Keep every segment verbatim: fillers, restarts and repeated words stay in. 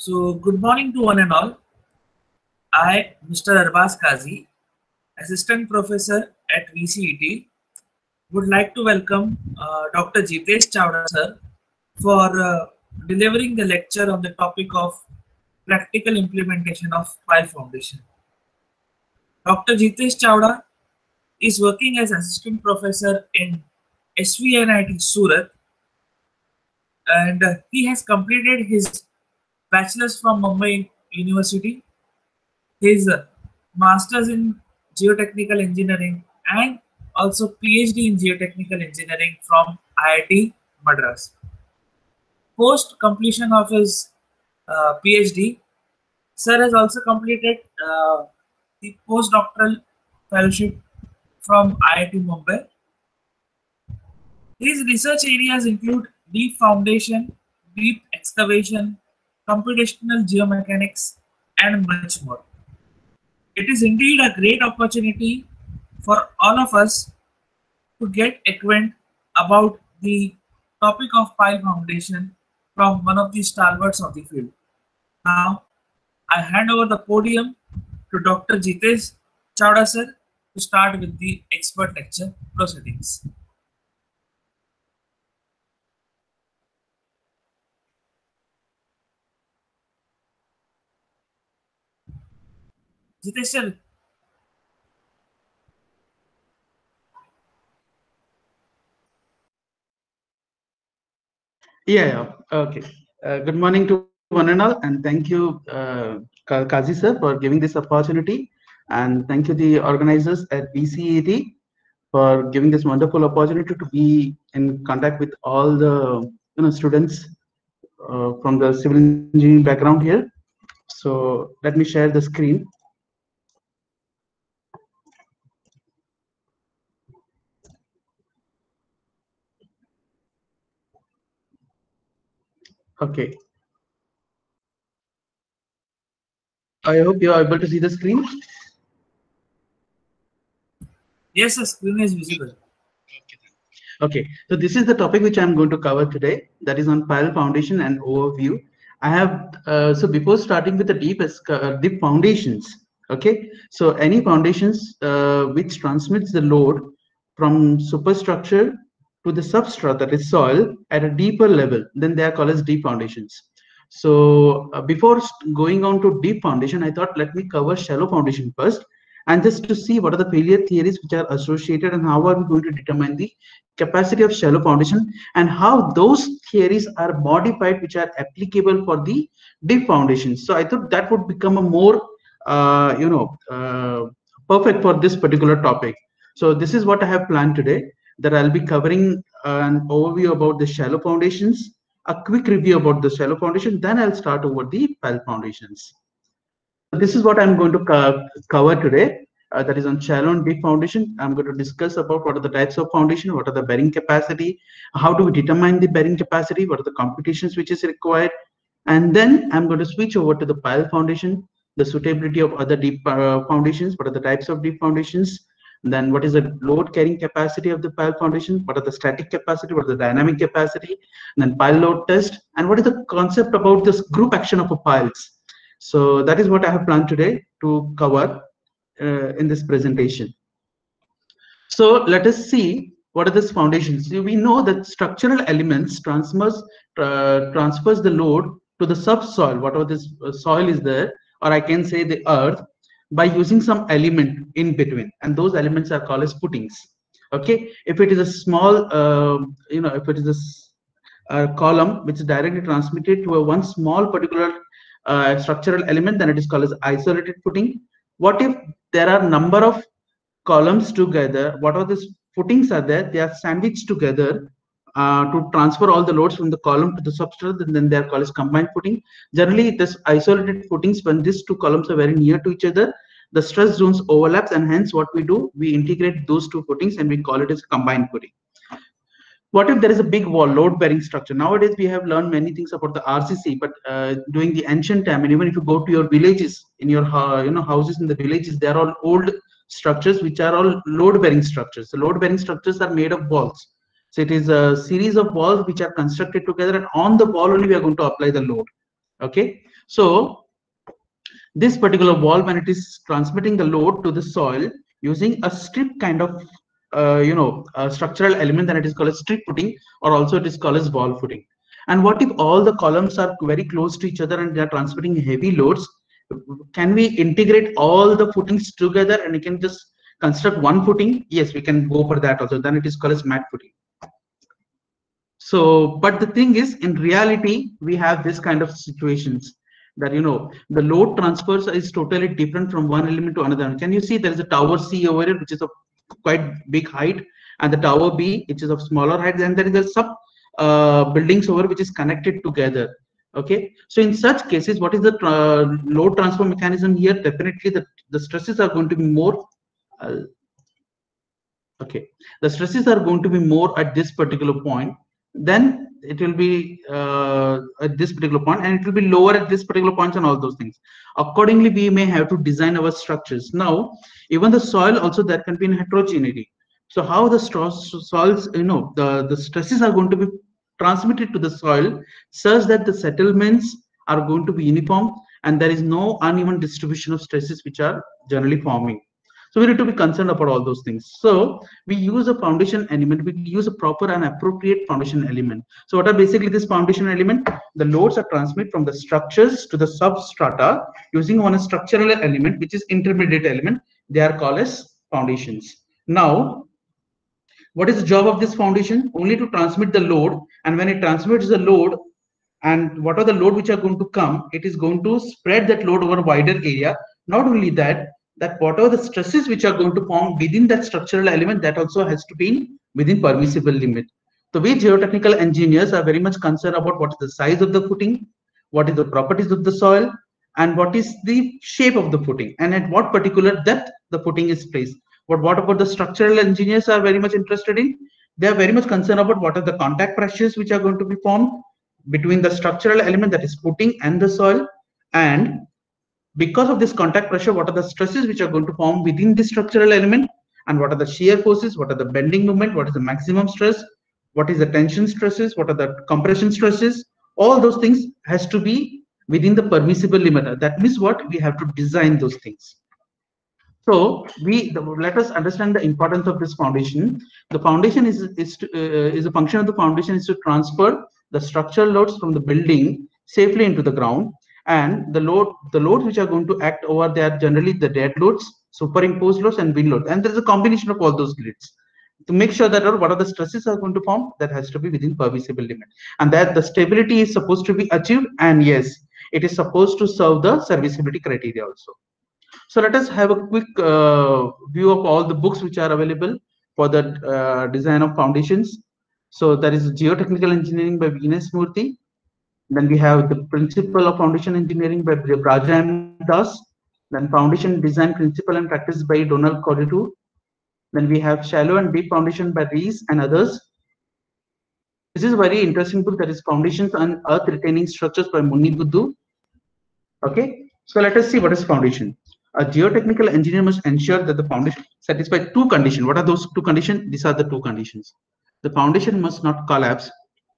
So, good morning to one and all. I, Mister Arbaz Kazi, Assistant Professor at V C E T, would like to welcome uh, Doctor Jitesh Chawda sir for uh, delivering the lecture on the topic of practical implementation of Pile Foundation. Doctor Jitesh Chawda is working as Assistant Professor in S V N I T Surat, and uh, he has completed his bachelor's from Mumbai University, his uh, master's in geotechnical engineering, and also PhD in geotechnical engineering from I I T Madras. Post completion of his uh, PhD, sir has also completed uh, the postdoctoral fellowship from I I T Mumbai. His research areas include deep foundation, deep excavation, computational geomechanics, and much more. It is indeed a great opportunity for all of us to get acquainted about the topic of pile foundation from one of the stalwarts of the field. Now, I hand over the podium to Doctor Jitesh Chawda sir to start with the expert lecture proceedings. Jitesh sir. Yeah, yeah. Okay. Uh, good morning to one and all, and thank you, uh, Kazi sir, for giving this opportunity, and thank you the organizers at V C E T for giving this wonderful opportunity to be in contact with all the you know students uh, from the civil engineering background here. So let me share the screen. Okay. I hope you are able to see the screen. Yes, the screen is visible. Okay, so this is the topic which I'm going to cover today, that is on pile foundation and overview. I have, uh, so before starting with the deep, uh, deep foundations, okay, so any foundations uh, which transmits the load from superstructure to the substrate, that is soil, at a deeper level, then they are called as deep foundations. So uh, before going on to deep foundation, I thought let me cover shallow foundation first, and just to see what are the failure theories which are associated and how are we going to determine the capacity of shallow foundation and how those theories are modified which are applicable for the deep foundations. So I thought that would become a more uh, you know uh, perfect for this particular topic. So this is what I have planned today, that I'll be covering an overview about the shallow foundations, a quick review about the shallow foundation, then I'll start over the pile foundations. This is what I'm going to co cover today. Uh, that is on shallow and deep foundation. I'm going to discuss about what are the types of foundation, what are the bearing capacity, how do we determine the bearing capacity, what are the computations which is required, and then I'm going to switch over to the pile foundation, the suitability of other deep uh, foundations, what are the types of deep foundations, then what is the load carrying capacity of the pile foundation, what are the static capacity, what are the dynamic capacity, and then pile load test, and what is the concept about this group action of a piles. So that is what I have planned today to cover uh, in this presentation. So let us see what are these foundations. So we know that structural elements transfers uh, transfers the load to the subsoil, whatever this uh, soil is there, or I can say the earth, by using some element in between, and those elements are called as footings. Okay, if it is a small, uh, you know, if it is a, a column which is directly transmitted to a one small particular uh, structural element, then it is called as isolated footing. What if there are number of columns together, whatever these footings are there, they are sandwiched together uh, to transfer all the loads from the column to the substrate, and then they are called as combined footing. Generally, this isolated footings, when these two columns are very near to each other, the stress zones overlaps, and hence what we do, we integrate those two footings and we call it as combined footing. What if there is a big wall load bearing structure? Nowadays we have learned many things about the R C C, but uh, during the ancient time, and even if you go to your villages, in your uh, you know houses in the villages, they are all old structures which are all load bearing structures. The load bearing structures are made of walls. So it is a series of walls which are constructed together, and on the wall only we are going to apply the load. Okay, So this particular wall, when it is transmitting the load to the soil using a strip kind of uh, you know a structural element, then it is called a strip footing, or also it is called as wall footing. And what if all the columns are very close to each other and they are transmitting heavy loads? Can we integrate all the footings together and we can just construct one footing? Yes, we can go for that also. Then it is called as mat footing. So, but the thing is, in reality, we have this kind of situations that, you know, the load transfers is totally different from one element to another. Can you see there is a tower C over here, which is of quite big height, and the tower B, which is of smaller height, and there is a sub uh, buildings over which is connected together. Okay, so in such cases, what is the uh, load transfer mechanism here? Definitely, the the stresses are going to be more. Uh, okay, the stresses are going to be more at this particular point. Then it will be uh, at this particular point, and it will be lower at this particular point, and all those things. Accordingly, we may have to design our structures. Now, even the soil also, there can be in heterogeneity. So how the soils, you know, the the stresses are going to be transmitted to the soil such that the settlements are going to be uniform and there is no uneven distribution of stresses which are generally forming. So we need to be concerned about all those things. So we use a foundation element, we use a proper and appropriate foundation element. So what are basically this foundation element? The loads are transmitted from the structures to the substrata using one structural element, which is intermediate element. They are called as foundations. Now, what is the job of this foundation? Only to transmit the load, and when it transmits the load, and what are the load which are going to come, it is going to spread that load over a wider area. Not only that, that whatever the stresses which are going to form within that structural element, that also has to be within permissible limit. So we geotechnical engineers are very much concerned about what is the size of the footing, what is the properties of the soil, and what is the shape of the footing, and at what particular depth the footing is placed. But what about the structural engineers are very much interested in? They are very much concerned about what are the contact pressures which are going to be formed between the structural element, that is footing, and the soil. And because of this contact pressure, what are the stresses which are going to form within the structural element, and what are the shear forces, what are the bending moment, what is the maximum stress, what is the tension stresses, what are the compression stresses. All those things has to be within the permissible limit. That means what? We have to design those things. So we let us understand the importance of this foundation. The foundation is is to, uh, is a function of the foundation is to transfer the structural loads from the building safely into the ground, and the load the loads which are going to act over there, generally the dead loads, superimposed loads, and wind load. And there is a combination of all those grids to make sure that what are the stresses are going to form, that has to be within permissible limit, and that the stability is supposed to be achieved. And yes, it is supposed to serve the serviceability criteria also. So let us have a quick uh, view of all the books which are available for the uh, design of foundations. So there is Geotechnical Engineering by Venus Murthy. Then we have the Principle of Foundation Engineering by Braja M. Das. Then Foundation Design Principle and Practice by Donald Corritu. Then we have Shallow and Deep Foundation by Rees and others. This is a very interesting book, that is Foundations and Earth Retaining Structures by Muni Buddu. Okay, so let us see what is foundation. A geotechnical engineer must ensure that the foundation satisfies two conditions. What are those two conditions? These are the two conditions. The foundation must not collapse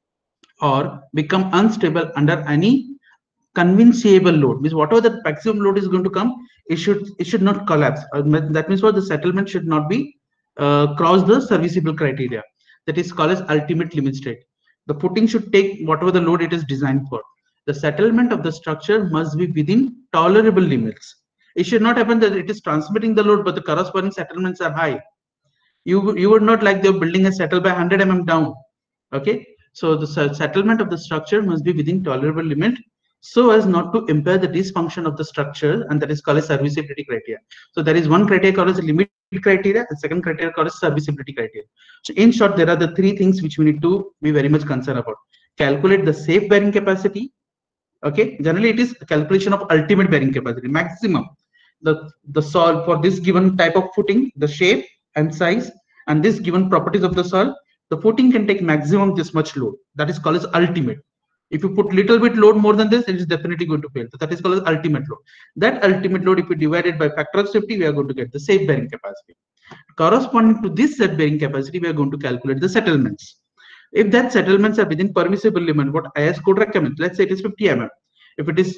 or become unstable under any convincible load. Means whatever the maximum load is going to come, it should it should not collapse. Uh, that means what? The settlement should not be uh, cross the serviceable criteria. That is called as ultimate limit state. The footing should take whatever the load it is designed for. The settlement of the structure must be within tolerable limits. It should not happen that it is transmitting the load, but the corresponding settlements are high. You, you would not like the building is settled by one hundred millimeters down. Okay, so the settlement of the structure must be within tolerable limit so as not to impair the dysfunction of the structure, and that is called as serviceability criteria. So there is one criteria called as limit criteria, and second criteria called as serviceability criteria. So in short, there are the three things which we need to be very much concerned about. Calculate the safe bearing capacity. Okay, generally it is a calculation of ultimate bearing capacity, maximum. The, the soil for this given type of footing, the shape and size, and this given properties of the soil, the footing can take maximum this much load. That is called as ultimate. If you put little bit load more than this, it is definitely going to fail. So that is called as ultimate load. That ultimate load, if we divide it by factor of safety, we are going to get the safe bearing capacity. Corresponding to this safe bearing capacity, we are going to calculate the settlements. If that settlements are within permissible limit, what I S code recommends, let's say it is fifty millimeters. If it is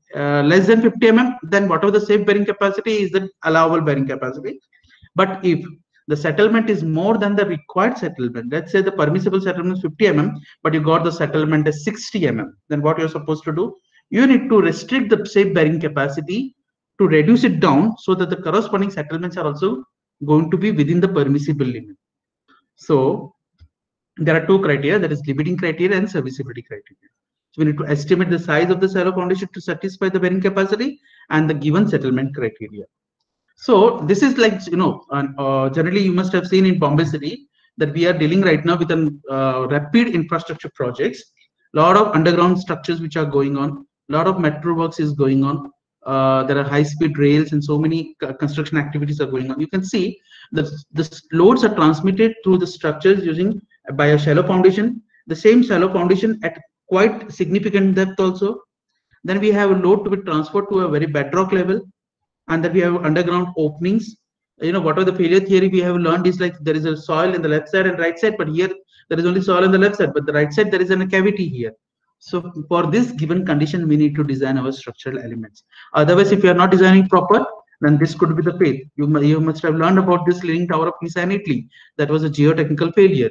uh, less than fifty millimeters, then whatever the safe bearing capacity is the allowable bearing capacity. But if the settlement is more than the required settlement, let's say the permissible settlement is fifty millimeters, but you got the settlement as sixty millimeters, then what you're supposed to do? You need to restrict the safe bearing capacity to reduce it down so that the corresponding settlements are also going to be within the permissible limit. So there are two criteria, that is limiting criteria and serviceability criteria. So we need to estimate the size of the shallow foundation to satisfy the bearing capacity and the given settlement criteria. So this is like, you know, uh, generally you must have seen in Bombay City that we are dealing right now with a uh, rapid infrastructure projects, a lot of underground structures which are going on, a lot of metro works is going on. Uh, there are high-speed rails and so many construction activities are going on. You can see that the loads are transmitted through the structures using by a shallow foundation, the same shallow foundation at quite significant depth also. Then we have a load to be transferred to a very bedrock level, and then we have underground openings. You know, whatever the failure theory we have learned is like there is a soil in the left side and right side, but here there is only soil on the left side, but the right side there is a cavity here. So for this given condition, we need to design our structural elements. Otherwise, if you are not designing proper, then this could be the fate. You, you must have learned about this Leaning Tower of Pisa in Italy. That was a geotechnical failure.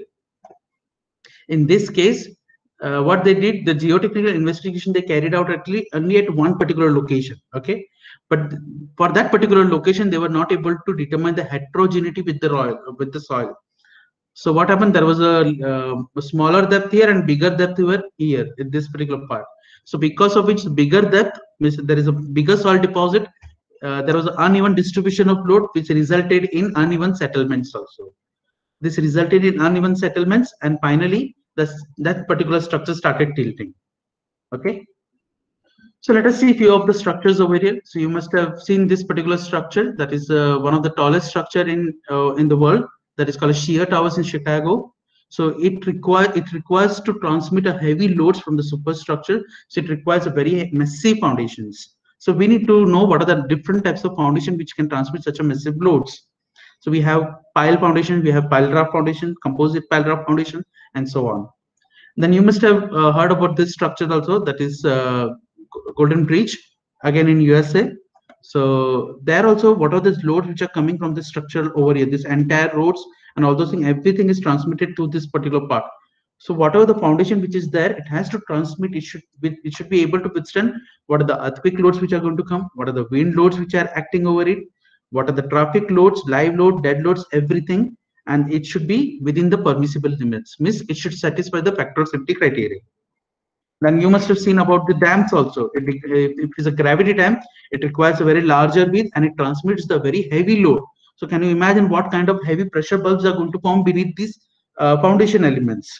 In this case, uh, what they did, the geotechnical investigation they carried out actually only at one particular location. Okay, but for that particular location, they were not able to determine the heterogeneity with the soil. With the soil. So what happened? There was a, uh, a smaller depth here and bigger depth here, here in this particular part. So because of which bigger depth means there is a bigger soil deposit. Uh, there was an uneven distribution of load, which resulted in uneven settlements also. This resulted in uneven settlements, and finally, this, that particular structure started tilting. Okay. So let us see a few of the structures over here. So you must have seen this particular structure. That is uh, one of the tallest structure in uh, in the world. That is called Shear Towers in Chicago. So it requires it requires to transmit a heavy loads from the superstructure. So it requires a very massive foundations. So we need to know what are the different types of foundation which can transmit such a massive loads. So we have pile foundation, we have pile drive foundation, composite pile drive foundation, and so on. Then you must have uh, heard about this structure also. That is uh, Golden Bridge, again in U S A. So there also, what are these loads which are coming from the structure over here? This entire roads and all those things, everything is transmitted to this particular part. So whatever the foundation which is there, it has to transmit. It should be, it should be able to withstand what are the earthquake loads which are going to come, what are the wind loads which are acting over it, what are the traffic loads, live load, dead loads, everything, and it should be within the permissible limits. Means it should satisfy the factor of safety criteria. Then you must have seen about the dams also. If it is a gravity dam, it requires a very larger width and it transmits the very heavy load. So can you imagine what kind of heavy pressure bulbs are going to form beneath these uh, foundation elements?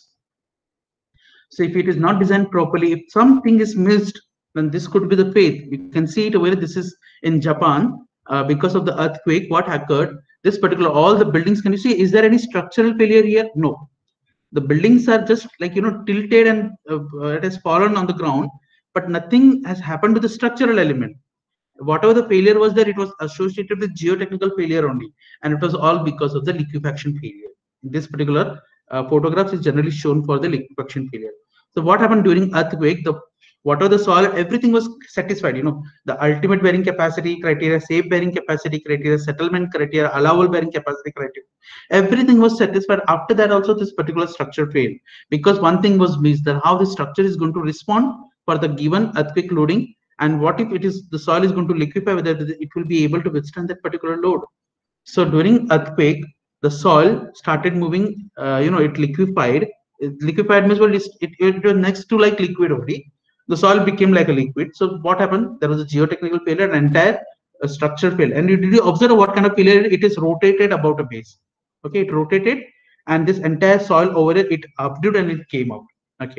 So if it is not designed properly, if something is missed, then this could be the fate. You can see it over here. This is in Japan. Uh, because of the earthquake, what occurred? This particular, all the buildings, can you see, is there any structural failure here? No. The buildings are just like, you know, tilted and uh, it has fallen on the ground, but nothing has happened to the structural element. Whatever the failure was there, it was associated with geotechnical failure only, and it was all because of the liquefaction failure. This particular uh, photographs is generally shown for the liquefaction failure. So what happened during earthquake? The whatever the soil, everything was satisfied. You know, the ultimate bearing capacity criteria, safe bearing capacity criteria, settlement criteria, allowable bearing capacity criteria, everything was satisfied. After that, also this particular structure failed because one thing was missed: that how the structure is going to respond for the given earthquake loading, and what if it is the soil is going to liquefy, whether it will be able to withstand that particular load. So during earthquake, the soil started moving. Uh, you know, it liquefied. It liquefied means well, it, it was next to like liquid only. The soil became like a liquid. So what happened? There was a geotechnical failure, an entire uh, structure failed. And you, did you observe what kind of failure? It is rotated about a base. Okay, it rotated, and this entire soil over it, it updid and it came out. Okay.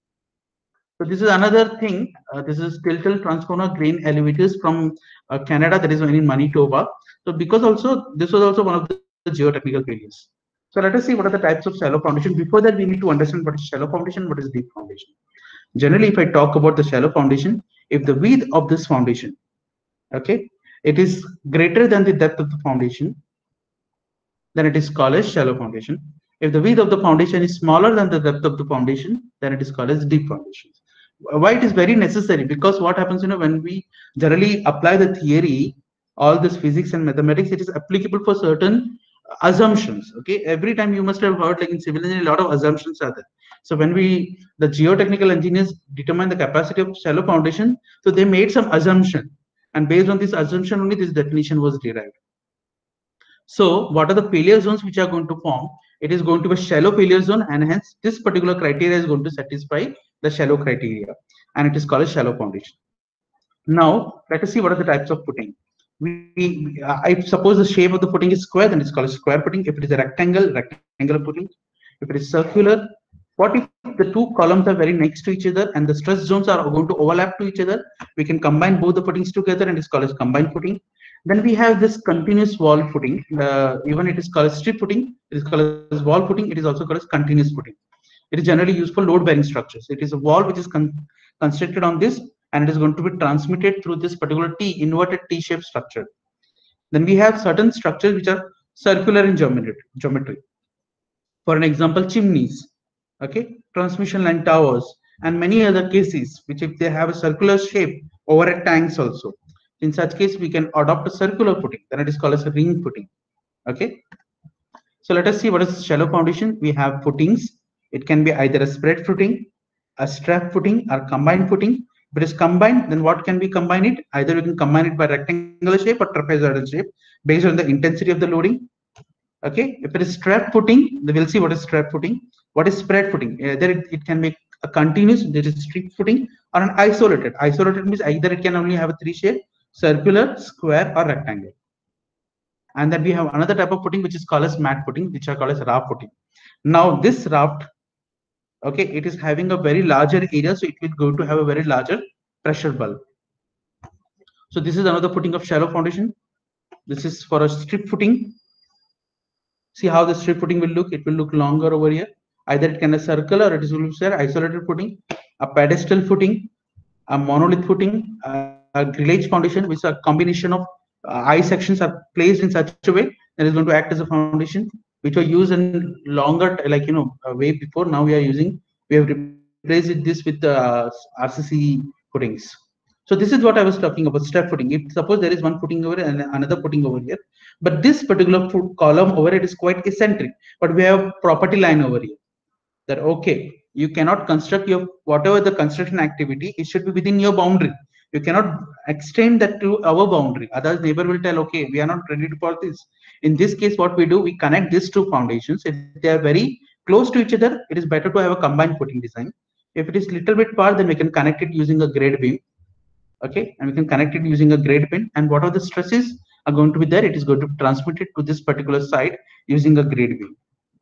So this is another thing. Uh, this is Tiltal transformer grain elevators from uh, Canada. That is in Manitoba. So because also this was also one of the geotechnical failures. So let us see what are the types of shallow foundation. Before that, we need to understand what is shallow foundation, what is deep foundation. Generally, if I talk about the shallow foundation, if the width of this foundation, okay, it is greater than the depth of the foundation, then it is called as shallow foundation. If the width of the foundation is smaller than the depth of the foundation, then it is called as deep foundation. Why it is very necessary? Because what happens, you know, when we generally apply the theory, all this physics and mathematics, it is applicable for certain assumptions. Okay, every time you must have heard, like in civil engineering, a lot of assumptions are there. So when we, the geotechnical engineers, determine the capacity of shallow foundation, so they made some assumption, and based on this assumption only this definition was derived. So what are the failure zones which are going to form? It is going to be a shallow failure zone, and hence this particular criteria is going to satisfy the shallow criteria, and it is called a shallow foundation. Now let us see what are the types of footing. We, uh, I suppose the shape of the footing is square, then it's called a square footing. If it is a rectangle, rectangular footing. If it is circular, what if the two columns are very next to each other and the stress zones are going to overlap to each other? We can combine both the footings together and it's called as combined footing. Then we have this continuous wall footing. Uh, even it is called as strip footing. It is called as wall footing. It is also called as continuous footing. It is generally used for load-bearing structures. It is a wall which is con constructed on this, and it is going to be transmitted through this particular T, inverted T-shaped structure. Then we have certain structures which are circular in geometry. geometry. For an example, chimneys, okay, transmission line towers, and many other cases which if they have a circular shape over at tanks also. In such case, we can adopt a circular footing, then it is called as a ring footing. Okay. So let us see what is shallow foundation. We have footings. It can be either a spread footing, a strap footing, or combined footing. If it is combined, then what can we combine it? Either we can combine it by rectangular shape or trapezoidal shape based on the intensity of the loading. Okay. If it is strap footing, then we'll see what is strap footing. What is spread footing? Either it, it can make a continuous, there is strip footing, or an isolated. Isolated means either it can only have a three shape, circular, square, or rectangle. And then we have another type of footing which is called as mat footing, which are called as raft footing. Now this raft, okay, it is having a very larger area, so it will go to have a very larger pressure bulb. So this is another footing of shallow foundation. This is for a strip footing. See how the strip footing will look. It will look longer over here. Either it can be circular or it will be isolated footing, a pedestal footing, a monolith footing, a grillage foundation, which is a combination of uh, I sections are placed in such a way that is going to act as a foundation, which were used in longer, like you know, way before. Now we are using, we have replaced this with the uh, R C C footings. So this is what I was talking about, step footing. If suppose there is one footing over here and another footing over here, but this particular foot column over it is quite eccentric, but we have property line over here that okay, you cannot construct your whatever the construction activity, it should be within your boundary. You cannot extend that to our boundary. Otherwise, neighbor will tell, okay, we are not ready for this. In this case, what we do, we connect these two foundations. If they are very close to each other, it is better to have a combined footing design. If it is little bit far, then we can connect it using a grade beam. Okay, and we can connect it using a grade pin. And whatever the stresses are going to be there, it is going to be transmitted to this particular side using a grade beam.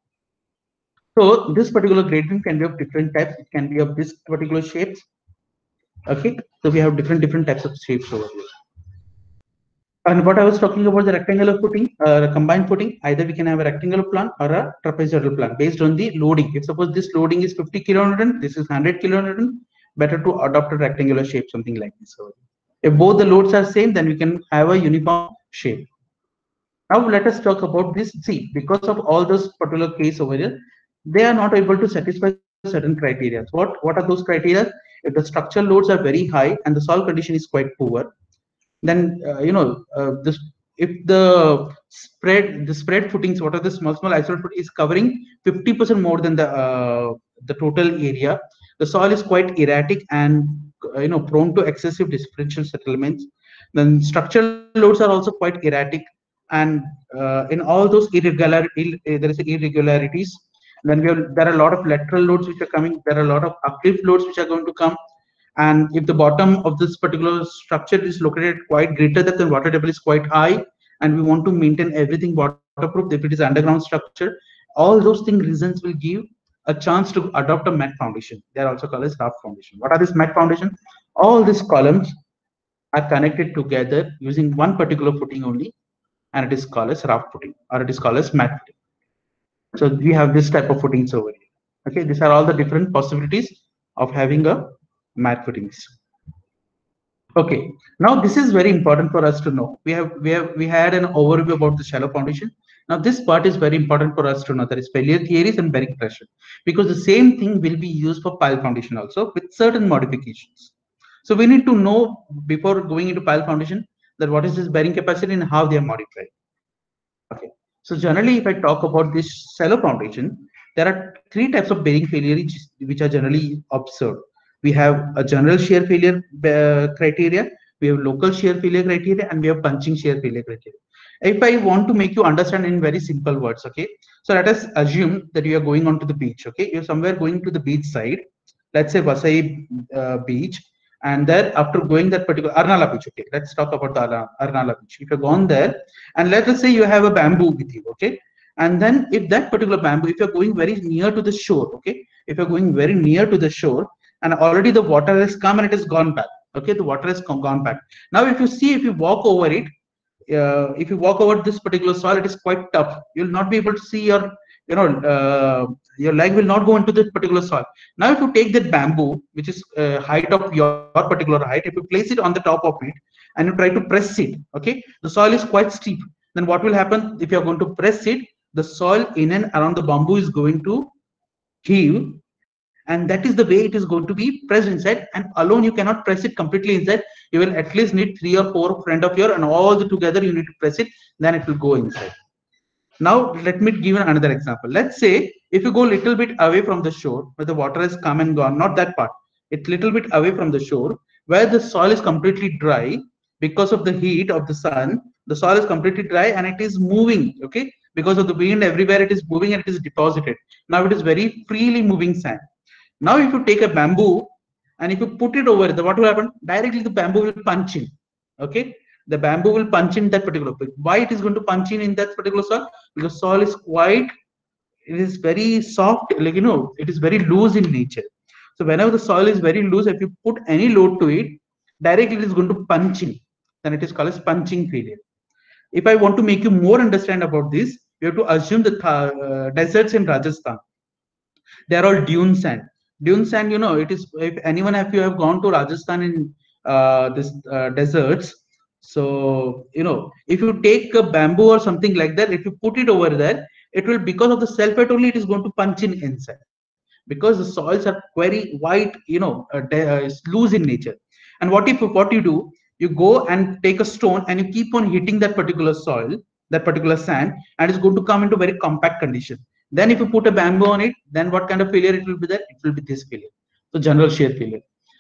So this particular grade beam can be of different types. It can be of this particular shapes. Okay, so we have different different types of shapes over here. And what I was talking about, the rectangular footing, uh, combined footing, either we can have a rectangular plan or a trapezoidal plan based on the loading. If suppose this loading is fifty kilonewton, this is one hundred kilonewton, better to adopt a rectangular shape, something like this. If both the loads are same, then we can have a uniform shape. Now let us talk about this. See, because of all those particular case over here, they are not able to satisfy certain criteria. What what are those criteria? If the structural loads are very high and the soil condition is quite poor, then uh, you know uh, this if the spread the spread footings, what are the small small isolated foot is covering fifty percent more than the uh, the total area, the soil is quite erratic and uh, you know prone to excessive differential settlements. Then structural loads are also quite erratic, and uh, in all those irregular there is irregularities. Then we have, there are a lot of lateral loads which are coming. There are a lot of uplift loads which are going to come. And if the bottom of this particular structure is located quite greater than the water table is quite high, and we want to maintain everything waterproof, if it is underground structure, all those things reasons will give a chance to adopt a mat foundation. They are also called as raft foundation. What are these mat foundation? All these columns are connected together using one particular footing only, and it is called as raft footing, or it is called as mat footing. So we have this type of footings over here. Okay, these are all the different possibilities of having a mat footings. Okay, now this is very important for us to know. We have we have we had an overview about the shallow foundation. Now, this part is very important for us to know, that is failure theories and bearing pressure, because the same thing will be used for pile foundation also with certain modifications. So we need to know before going into pile foundation that what is this bearing capacity and how they are modified. Okay. So generally, if I talk about this shallow foundation, there are three types of bearing failure which, which are generally observed. We have a general shear failure uh, criteria, we have local shear failure criteria, and we have punching shear failure criteria. If I want to make you understand in very simple words, okay, so let us assume that you are going onto the beach. Okay, you're somewhere going to the beach side, let's say Vasai uh, beach, and then after going that particular Arnala beach, okay, let's talk about the Arnala beach. If you've gone there, and let us say you have a bamboo with you, okay, and then if that particular bamboo, if you're going very near to the shore, okay, if you're going very near to the shore, and already the water has come and it has gone back, okay, the water has gone back. Now, if you see, if you walk over it, uh, if you walk over this particular soil, it is quite tough. You'll not be able to see your, you know, uh, your leg will not go into this particular soil. Now, if you take that bamboo, which is uh, height of your particular height, if you place it on the top of it and you try to press it, okay, the soil is quite steep. Then what will happen if you are going to press it? The soil in and around the bamboo is going to heave, and that is the way it is going to be pressed inside. And alone you cannot press it completely inside. You will at least need three or four friend of yours, and all the together you need to press it. Then it will go inside. Now let me give another example. Let's say if you go a little bit away from the shore where the water has come and gone, not that part, it's little bit away from the shore where the soil is completely dry because of the heat of the sun. The soil is completely dry and it is moving, okay, because of the wind everywhere it is moving and it is deposited. Now it is very freely moving sand. Now if you take a bamboo and if you put it over it, what will happen? Directly the bamboo will punch in, okay. The bamboo will punch in that particular place. Why it is going to punch in in that particular soil? Because soil is quite, it is very soft, like, you know, it is very loose in nature. So whenever the soil is very loose, if you put any load to it, directly it is going to punch in. Then it is called as punching failure. If I want to make you more understand about this, you have to assume the uh, deserts in Rajasthan. They are all dune sand. Dune sand, you know, it is, if anyone, if you have gone to Rajasthan in uh, this uh, deserts, so, you know, if you take a bamboo or something like that, if you put it over there, it will, because of the sulfate only, it is going to punch in inside. Because the soils are very white, you know, uh, uh, loose in nature. And what if, what you do, you go and take a stone and you keep on hitting that particular soil, that particular sand, and it's going to come into very compact condition. Then if you put a bamboo on it, then what kind of failure it will be there? It will be this failure. So general shear failure.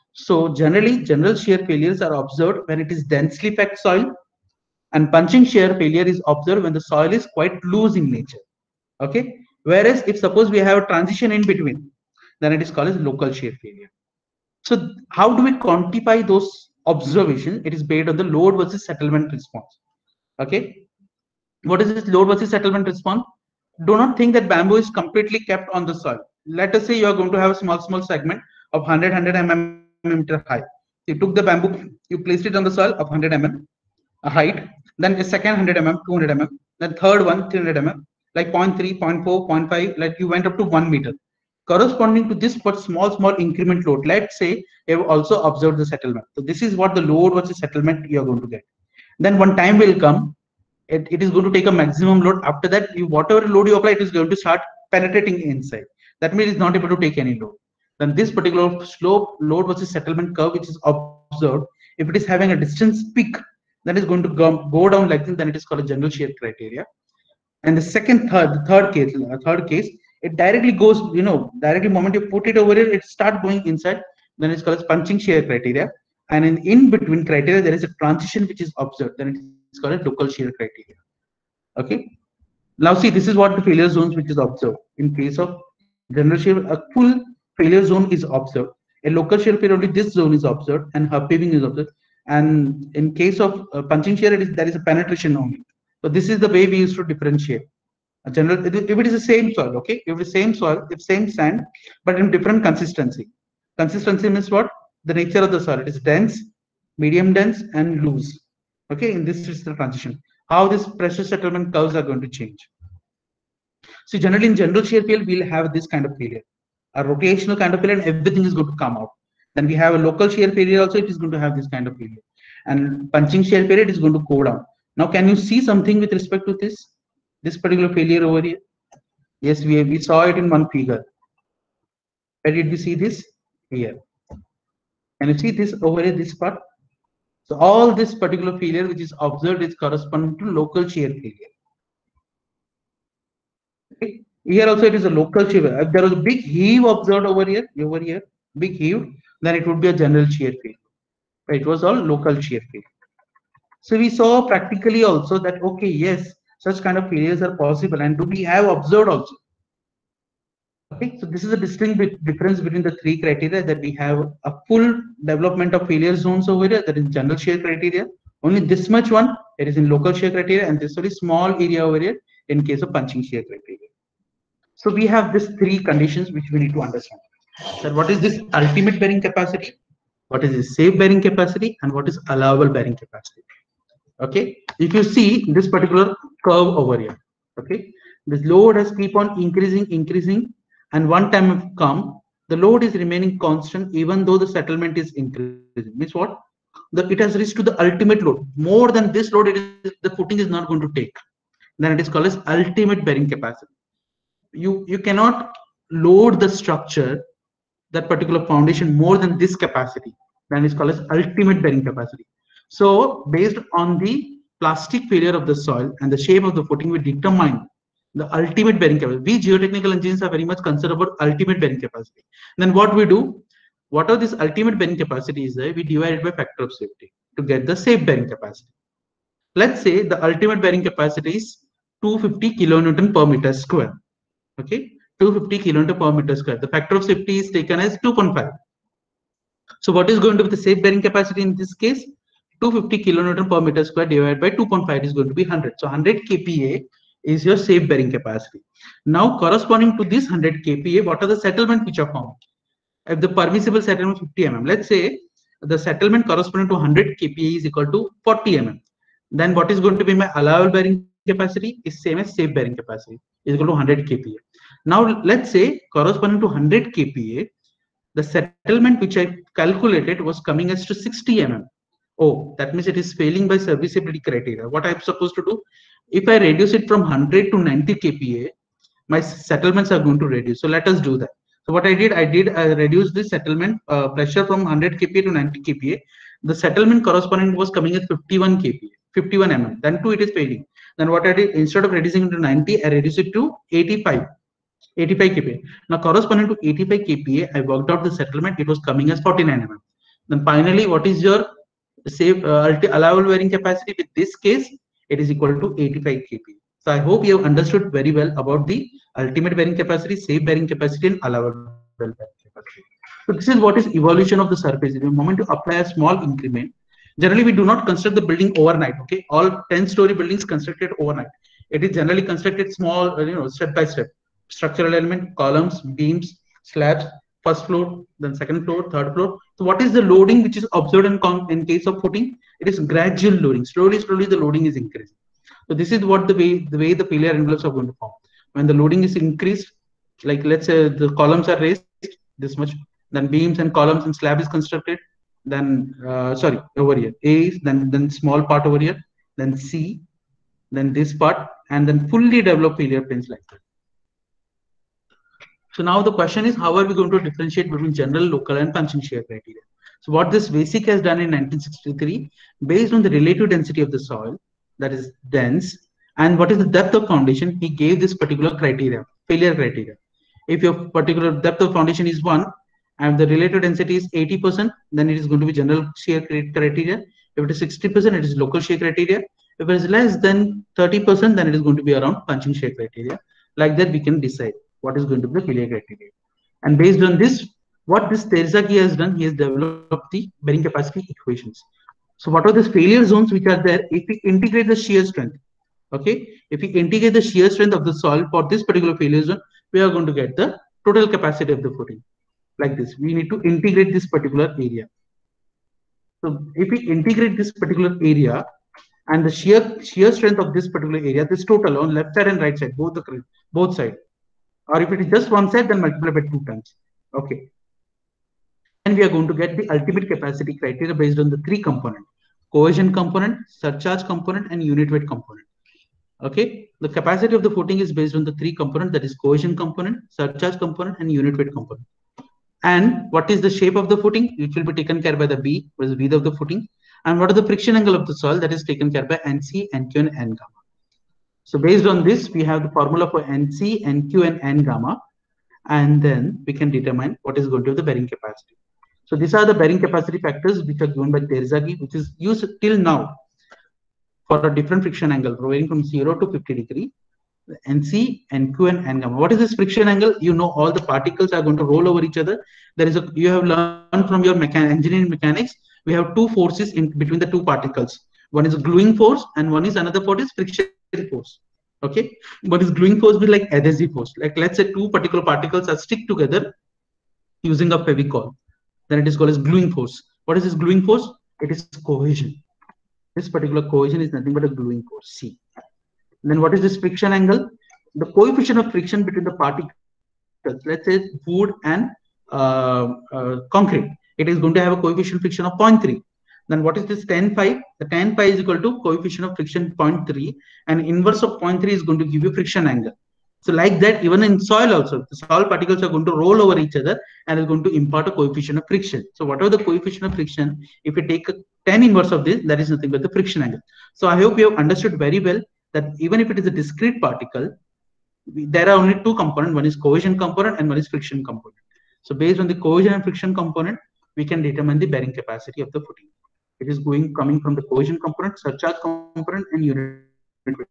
So generally, general shear failures are observed when it is densely packed soil, and punching shear failure is observed when the soil is quite loose in nature. Okay. Whereas if suppose we have a transition in between, then it is called as local shear failure. So how do we quantify those observations? It is based on the load versus settlement response. Okay. What is this load versus settlement response? Do not think that bamboo is completely kept on the soil. Let us say you are going to have a small, small segment of one hundred, one hundred millimeter high. You took the bamboo, you placed it on the soil of one hundred millimeter height, then a second one hundred millimeter, two hundred millimeter, then third one three hundred millimeter, like zero point three, zero point four, zero point five, like you went up to one meter. Corresponding to this but small, small increment load, let's say you have also observed the settlement. So this is what the load versus settlement you are going to get. Then one time will come, it, it is going to take a maximum load. After that, you whatever load you apply, it is going to start penetrating inside. That means it's not able to take any load. Then this particular slope load versus settlement curve, which is observed, if it is having a distance peak, that is going to go, go down like this, then it is called a general shear criteria. And the second, third, the third case, third case, it directly goes, you know, directly moment you put it over it, it start going inside, then it's called as punching shear criteria. And in, in between criteria, there is a transition which is observed, then it's called a local shear criteria. Okay. Now see, this is what the failure zones which is observed. In case of general shear, a full failure zone is observed. A local shear failure, only this zone is observed, and upheaving is observed. And in case of uh, punching shear, it is, there is a penetration only. So this is the way we used to differentiate. A general, if it is the same soil, okay, if it is same soil, if same sand, but in different consistency. Consistency means what? The nature of the soil. It is dense, medium dense, and loose. Okay, in this is the transition. How this pressure settlement curves are going to change. So generally in general shear field, we'll have this kind of failure. A rotational kind of failure, and everything is going to come out. Then we have a local shear failure also, it is going to have this kind of failure. And punching shear failure is going to go down. Now, can you see something with respect to this? This particular failure over here. Yes, we, we saw it in one figure. Where did we see this? Here. Can you see this over here, this part? So all this particular failure which is observed is corresponding to local shear failure. Okay. Here also it is a local shear. If there was a big heave observed over here, over here, big heave, then it would be a general shear failure. It was all local shear failure. So we saw practically also that, okay, yes, such kind of failures are possible, and do we have observed also? Okay, so this is a distinct difference between the three criteria, that we have a full development of failure zones over here, that is general shear criteria. Only this much one, it is in local shear criteria, and this very small area over here in case of punching shear criteria. So we have these three conditions which we need to understand. That what is this ultimate bearing capacity, what is this safe bearing capacity, and what is allowable bearing capacity. Okay, if you see this particular curve over here, okay, this load has keep on increasing, increasing, and one time have come, the load is remaining constant even though the settlement is increasing. Means what? The, it has reached to the ultimate load. More than this load, it is, the footing is not going to take. Then it is called as ultimate bearing capacity. You, you cannot load the structure, that particular foundation, more than this capacity. Then it's called as ultimate bearing capacity. So based on the plastic failure of the soil and the shape of the footing, we determine the ultimate bearing capacity. We geotechnical engineers are very much concerned about ultimate bearing capacity. Then what we do, whatever this ultimate bearing capacity is there, we divide it by factor of safety to get the safe bearing capacity. Let's say the ultimate bearing capacity is two hundred fifty kilonewton per meter square. Okay, two hundred fifty kilonewton per meter square. The factor of safety is taken as two point five. So what is going to be the safe bearing capacity in this case? two hundred fifty kilonewton per meter square divided by two point five is going to be one hundred. So one hundred K P A is your safe bearing capacity. Now corresponding to this one hundred K P A, what are the settlements which are found? If the permissible settlement fifty millimeters, let's say the settlement corresponding to one hundred K P A is equal to forty millimeters, then what is going to be my allowable bearing capacity is same as safe bearing capacity, is equal to one hundred K P A. Now let's say corresponding to one hundred K P A, the settlement which I calculated was coming as to sixty millimeters. Oh, that means it is failing by serviceability criteria. What I'm supposed to do? If I reduce it from one hundred to ninety K P A, my settlements are going to reduce. So let us do that. So what I did, I did I reduced the settlement uh, pressure from one hundred K P A to ninety K P A. The settlement corresponding was coming as fifty-one K P A, fifty-one millimeters. Then too it is failing. Then what I did, instead of reducing it to ninety, I reduced it to eighty-five. eighty-five K P A. Now corresponding to eighty-five K P A, I worked out the settlement. It was coming as forty-nine millimeters. Then finally, what is your safe uh, allowable bearing capacity? With this case, it is equal to eighty-five K P A. So I hope you have understood very well about the ultimate bearing capacity, safe bearing capacity, and allowable bearing capacity. So this is what is evolution of the surface. The moment you apply a small increment, generally we do not construct the building overnight. Okay, all ten-story buildings constructed overnight. It is generally constructed small, you know, step by step. Structural element, columns, beams, slabs, first floor, then second floor, third floor. So what is the loading which is observed in, in case of footing? It is gradual loading. Slowly, slowly the loading is increasing. So this is what the way the way the failure envelopes are going to form. When the loading is increased, like let's say the columns are raised this much, then beams and columns and slab is constructed. Then uh, sorry, over here A, then then small part over here, then C, then this part, and then fully developed failure planes like that. So now the question is, how are we going to differentiate between general, local, and punching shear criteria? So what this VASIC has done in nineteen sixty-three, based on the relative density of the soil, that is dense, and what is the depth of foundation, he gave this particular criteria, failure criteria. If your particular depth of foundation is one, and the relative density is eighty percent, then it is going to be general shear criteria. If it is sixty percent, it is local shear criteria. If it is less than thirty percent, then it is going to be around punching shear criteria. Like that, we can decide what is going to be the failure criteria. And based on this, what this Terzaghi has done, he has developed the bearing capacity equations. So what are the failure zones which are there? If we integrate the shear strength, okay, if we integrate the shear strength of the soil for this particular failure zone, we are going to get the total capacity of the footing. Like this, we need to integrate this particular area. So if we integrate this particular area and the shear shear strength of this particular area, this total on left side and right side, both the both sides. Or if it is just one side, then multiply by two times. Okay. And we are going to get the ultimate capacity criteria based on the three components: cohesion component, surcharge component, and unit weight component. Okay, the capacity of the footing is based on the three components, that is cohesion component, surcharge component, and unit weight component. And what is the shape of the footing? It will be taken care by the B, what is the width of the footing, and what is the friction angle of the soil, that is taken care by N C, N Q, and N gamma. So based on this, we have the formula for N C, N Q, and N gamma, and then we can determine what is going to be the bearing capacity. So these are the bearing capacity factors which are given by Terzaghi, which is used till now for a different friction angle, varying from zero to fifty degree. N C, N Q, and N gamma. What is this friction angle? You know, all the particles are going to roll over each other. There is a, you have learned from your mechan engineering mechanics, we have two forces in between the two particles. One is a gluing force, and one is another force is friction force. Okay, what is gluing force? Be like adhesive force. Like let's say two particular particles are stick together using a Fevicol. Then it is called as gluing force. What is this gluing force? It is cohesion. This particular cohesion is nothing but a gluing force, C. Then what is this friction angle? The coefficient of friction between the particles, let's say wood and uh, uh, concrete, it is going to have a coefficient friction of zero point three. Then what is this tan phi? The tan phi is equal to coefficient of friction zero point three, and inverse of zero point three is going to give you friction angle. So like that, even in soil also, the soil particles are going to roll over each other and is going to impart a coefficient of friction. So whatever the coefficient of friction, if we take a tan inverse of this, that is nothing but the friction angle. So I hope you have understood very well that even if it is a discrete particle, there are only two components. One is cohesion component and one is friction component. So based on the cohesion and friction component, we can determine the bearing capacity of the footing. It is going coming from the cohesion component, surcharge component, and unit weight component.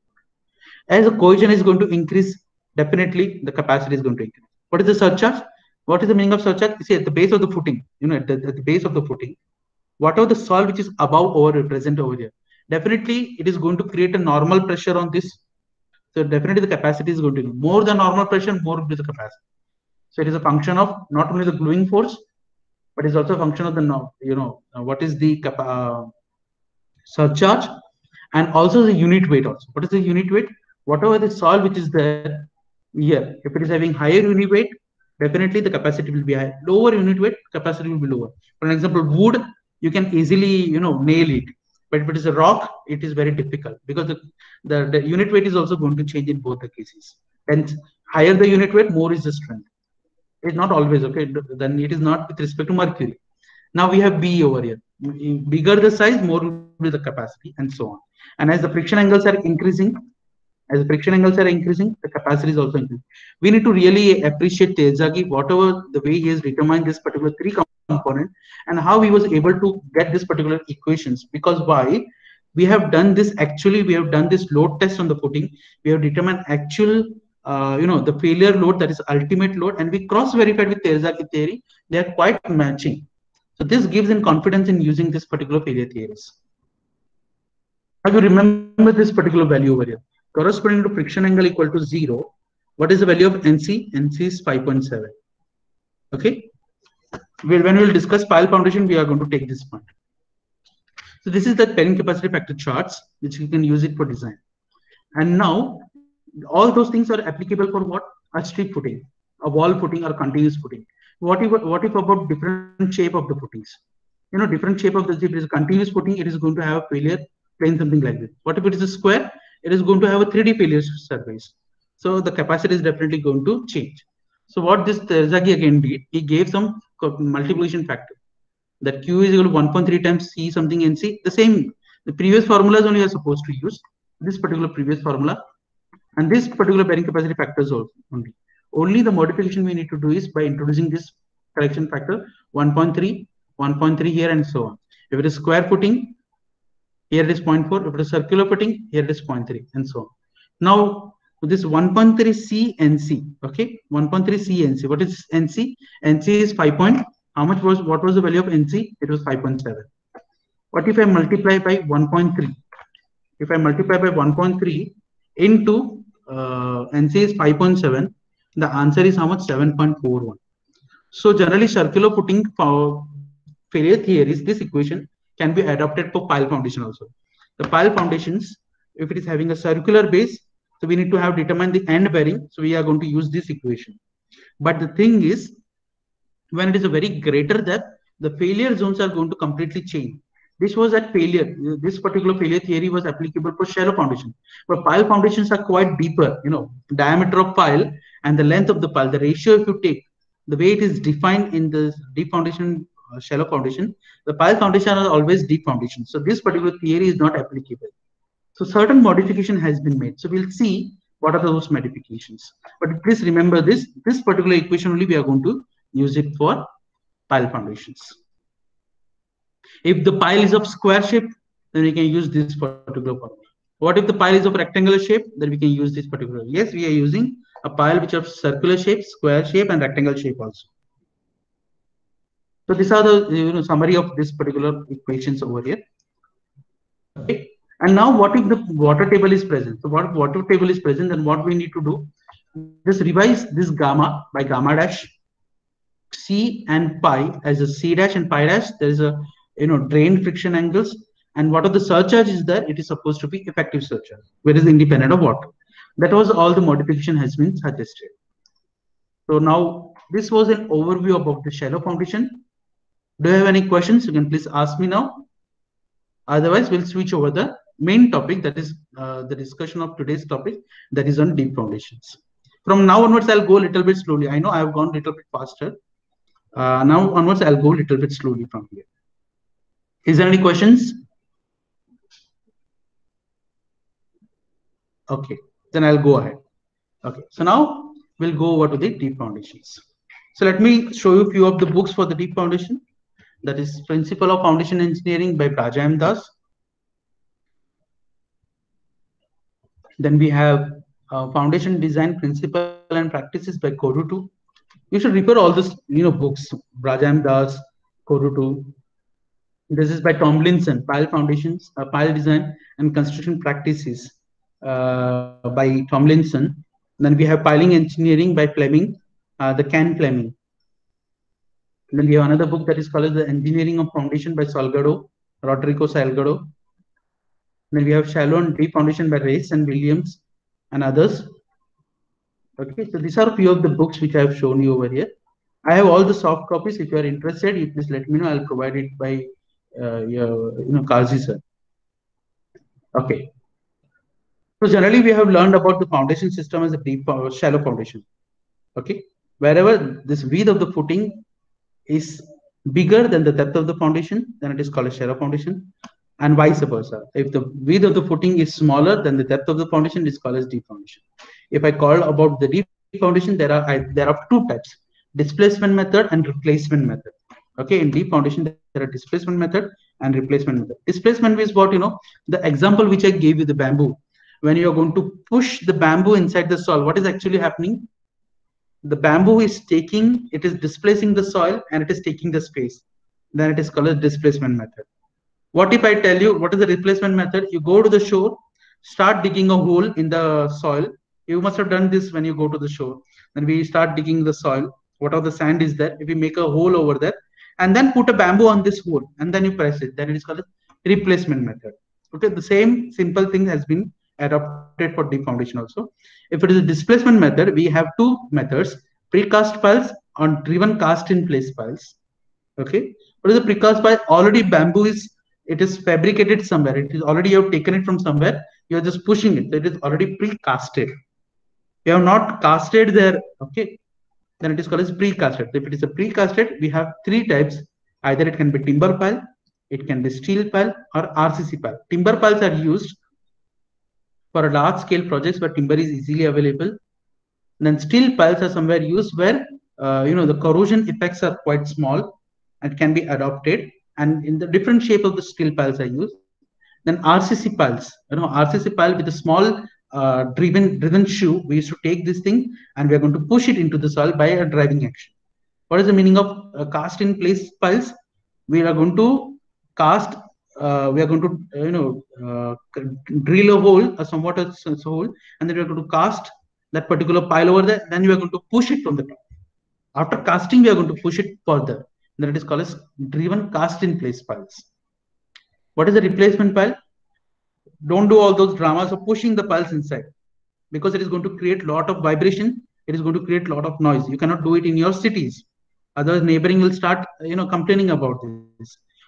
As the cohesion is going to increase, definitely the capacity is going to increase. What is the surcharge? What is the meaning of surcharge? You see, at the base of the footing, you know, at the, at the base of the footing, whatever the soil which is above or present over here, definitely it is going to create a normal pressure on this. So definitely the capacity is going to be more than normal pressure, more will be the capacity. So it is a function of not only the gluing force, but it's also a function of the, you know, what is the uh, surcharge, and also the unit weight also. What is the unit weight? Whatever the soil which is there here, if it is having higher unit weight, definitely the capacity will be higher. Lower unit weight, capacity will be lower. For example, wood, you can easily, you know, nail it. But if it is a rock, it is very difficult because the, the, the unit weight is also going to change in both the cases. And higher the unit weight, more is the strength. It's not always, okay? Then it is not with respect to mercury. Now we have B over here. Bigger the size, more will be the capacity, and so on. And as the friction angles are increasing, as the friction angles are increasing, the capacity is also increasing. We need to really appreciate Terzaghi, whatever the way he has determined this particular three component and how he was able to get this particular equations. Because why? We have done this actually, we have done this load test on the footing. We have determined actual, uh, you know, the failure load, that is ultimate load, and we cross-verified with Terzaghi theory. They are quite matching. So this gives in confidence in using this particular failure theories. Now you remember this particular value over here. Corresponding to friction angle equal to zero, what is the value of N C? N C is five point seven. Okay. When we will discuss pile foundation, we are going to take this point. So this is the bearing capacity factor charts, which you can use it for design. And now all those things are applicable for what? A strip footing, a wall footing, or continuous footing. What if, what if about different shape of the footings? You know, different shape of the, if it is a continuous footing, it is going to have a failure plane, something like this. What if it is a square? It is going to have a three D failure surface. So the capacity is definitely going to change. So what this Terzaghi again did, he gave some multiplication factor. That Q is equal to one point three times C something N C. The same, the previous formulas only are supposed to use this particular previous formula. And this particular bearing capacity factors only. Only the modification we need to do is by introducing this correction factor one point three, one point three here, and so on. If it is square footing, here it is zero point four. If it is circular footing, here it is zero point three, and so on. Now, this one point three C N C, okay, one point three C N C. What is N C? N C is five point. How much was, what was the value of N C? It was five point seven. What if I multiply by one point three? If I multiply by one point three into uh, N C is five point seven, the answer is how much? seven point four one. So generally, circular footing for failure theories, this equation can be adopted for pile foundation also. The pile foundations, if it is having a circular base, so we need to have determined the end bearing. So we are going to use this equation. But the thing is, when it is a very greater depth, the failure zones are going to completely change. This was at failure. This particular failure theory was applicable for shallow foundation. But pile foundations are quite deeper. You know, diameter of pile and the length of the pile, the ratio if you take, the way it is defined in the deep foundation, uh, shallow foundation, the pile foundation are always deep foundation. So this particular theory is not applicable. So certain modification has been made. So we'll see what are those modifications. But please remember this, this particular equation only we are going to use it for pile foundations. If the pile is of square shape, then we can use this particular formula. What if the pile is of rectangular shape? Then we can use this particular. Yes, we are using a pile which of circular shape, square shape, and rectangle shape also. So these are the you know summary of this particular equations over here. Okay. And now what if the water table is present? So what water table is present, then what we need to do? Just revise this gamma by gamma dash, C and pi as a C dash and pi dash. There is a you know drain friction angles, and what are the surcharge is there? It is supposed to be effective surcharge, where is independent of water. That was all the modification has been suggested. So now this was an overview about the shallow foundation. Do you have any questions? You can please ask me now. Otherwise, we'll switch over the main topic, that is uh, the discussion of today's topic, that is on deep foundations. From now onwards, I'll go a little bit slowly. I know I've gone a little bit faster. Uh, now onwards, I'll go a little bit slowly from here. Is there any questions? Okay, then I'll go ahead. Okay, so now we'll go over to the deep foundations. So let me show you a few of the books for the deep foundation. That is Principle of Foundation Engineering by Braja Das. Then we have uh, Foundation Design Principle and Practices by Korutu. You should refer all this, you know, books. Braja Das, Korutu. This is by Tomlinson, Pile Foundations, uh, Pile Design and Construction Practices uh, by Tomlinson. Then we have Piling Engineering by Fleming, uh, the Ken Fleming. Then we have another book that is called The Engineering of Foundation by Salgado, Rodrigo Salgado. Then we have Shallow and Deep Foundation by Race and Williams and others. Okay, so these are a few of the books which I have shown you over here. I have all the soft copies. If you are interested, you please let me know. I'll provide it by uh, your, you know, Kazi sir. Okay. So generally, we have learned about the foundation system as a deep, uh, shallow foundation. Okay, wherever this width of the footing is bigger than the depth of the foundation, then it is called a shallow foundation, and vice versa. If the width of the footing is smaller than the depth of the foundation, it is called as deep foundation. If I call about the deep foundation, there are I, there are two types: displacement method and replacement method. Okay, in deep foundation there are displacement method and replacement method. Displacement is what, you know, the example which I gave you, the bamboo. When you are going to push the bamboo inside the soil, what is actually happening? The bamboo is taking, it is displacing the soil and it is taking the space. Then it is called a displacement method. What if I tell you what is the replacement method? You go to the shore, start digging a hole in the soil. You must have done this when you go to the shore. Then we start digging the soil. Whatever the sand is there, if we make a hole over there and then put a bamboo on this hole and then you press it, then it is called a replacement method. Okay, the same simple thing has been adopted for deep foundation also. If it is a displacement method, we have two methods: precast piles or driven cast in place piles. Okay, what is the precast pile? Already bamboo is, it is fabricated somewhere. It is already, you have taken it from somewhere. You are just pushing it. So it is already precasted. You have not casted there. Okay, then it is called as precasted. If it is a precasted, we have three types. Either it can be timber pile, it can be steel pile, or R C C pile. Timber piles are used for large scale projects where timber is easily available. Then steel piles are somewhere used where uh, you know the corrosion effects are quite small and can be adopted, and in the different shape of the steel piles are used. Then R C C piles, you know, R C C pile with a small uh, driven driven shoe. We used to take this thing and we are going to push it into the soil by a driving action. What is the meaning of uh, cast in place piles? We are going to cast. Uh, we are going to, uh, you know, uh, drill a hole, a somewhat a, a hole, and then we are going to cast that particular pile over there. Then we are going to push it from the top. After casting, we are going to push it further. Then it is called as driven cast in place piles. What is the replacement pile? Don't do all those dramas of pushing the piles inside, because it is going to create a lot of vibration. It is going to create a lot of noise. You cannot do it in your cities. Otherwise, neighboring will start, you know, complaining about this.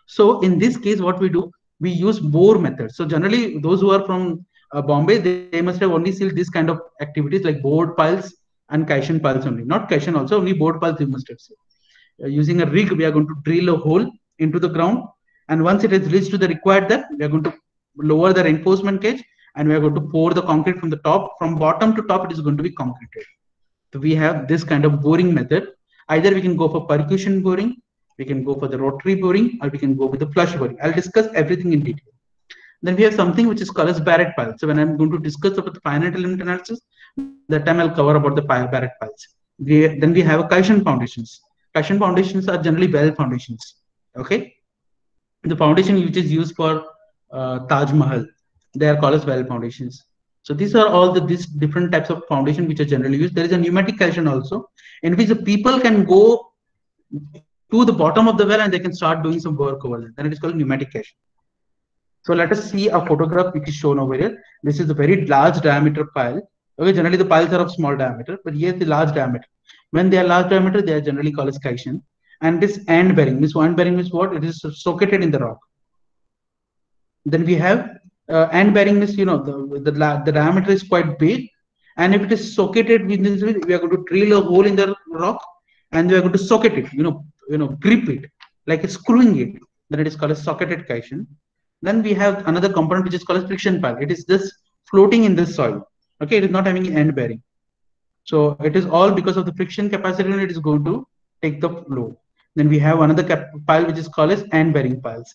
So in this case, what we do, we use bore method. So generally, those who are from uh, Bombay, they must have only seen this kind of activities like bored piles and Kaishan piles only. Not Kaishan also, only bored piles you must have seen. Uh, using a rig, we are going to drill a hole into the ground, and once it is reached to the required depth, we are going to lower the reinforcement cage, and we are going to pour the concrete from the top, from bottom to top. It is going to be concreted. So we have this kind of boring method. Either we can go for percussion boring, we can go for the rotary boring, or we can go with the flush boring. I'll discuss everything in detail. Then we have something which is called as Barrett pile. So when I'm going to discuss about the finite element analysis, that time I'll cover about the Barrett piles. We, then we have a Kaishan foundations. Kaishan foundations are generally well foundations. Okay, the foundation which is used for uh, Taj Mahal, they are called as well foundations. So these are all the these different types of foundation which are generally used. There is a pneumatic Kaishan also, in which the people can go to the bottom of the well and they can start doing some work over there. Then it is called pneumatic Kaishan. So let us see a photograph which is shown over here. This is a very large diameter pile. Okay, generally the piles are of small diameter, but here the large diameter. When they are large diameter, they are generally called as Kaishan. And this end bearing, this end bearing is what? It is socketed in the rock. Then we have uh, end bearing is, you know, the, the, the diameter is quite big. And if it is socketed with this, we are going to drill a hole in the rock and we are going to socket it, you know, you know, grip it, like screwing it. Then it is called a socketed Kaishan. Then we have another component which is called as friction pile. It is just floating in the soil. Okay, it is not having end bearing. So it is all because of the friction capacity, and it is going to take the load. Then we have another pile which is called as end bearing piles.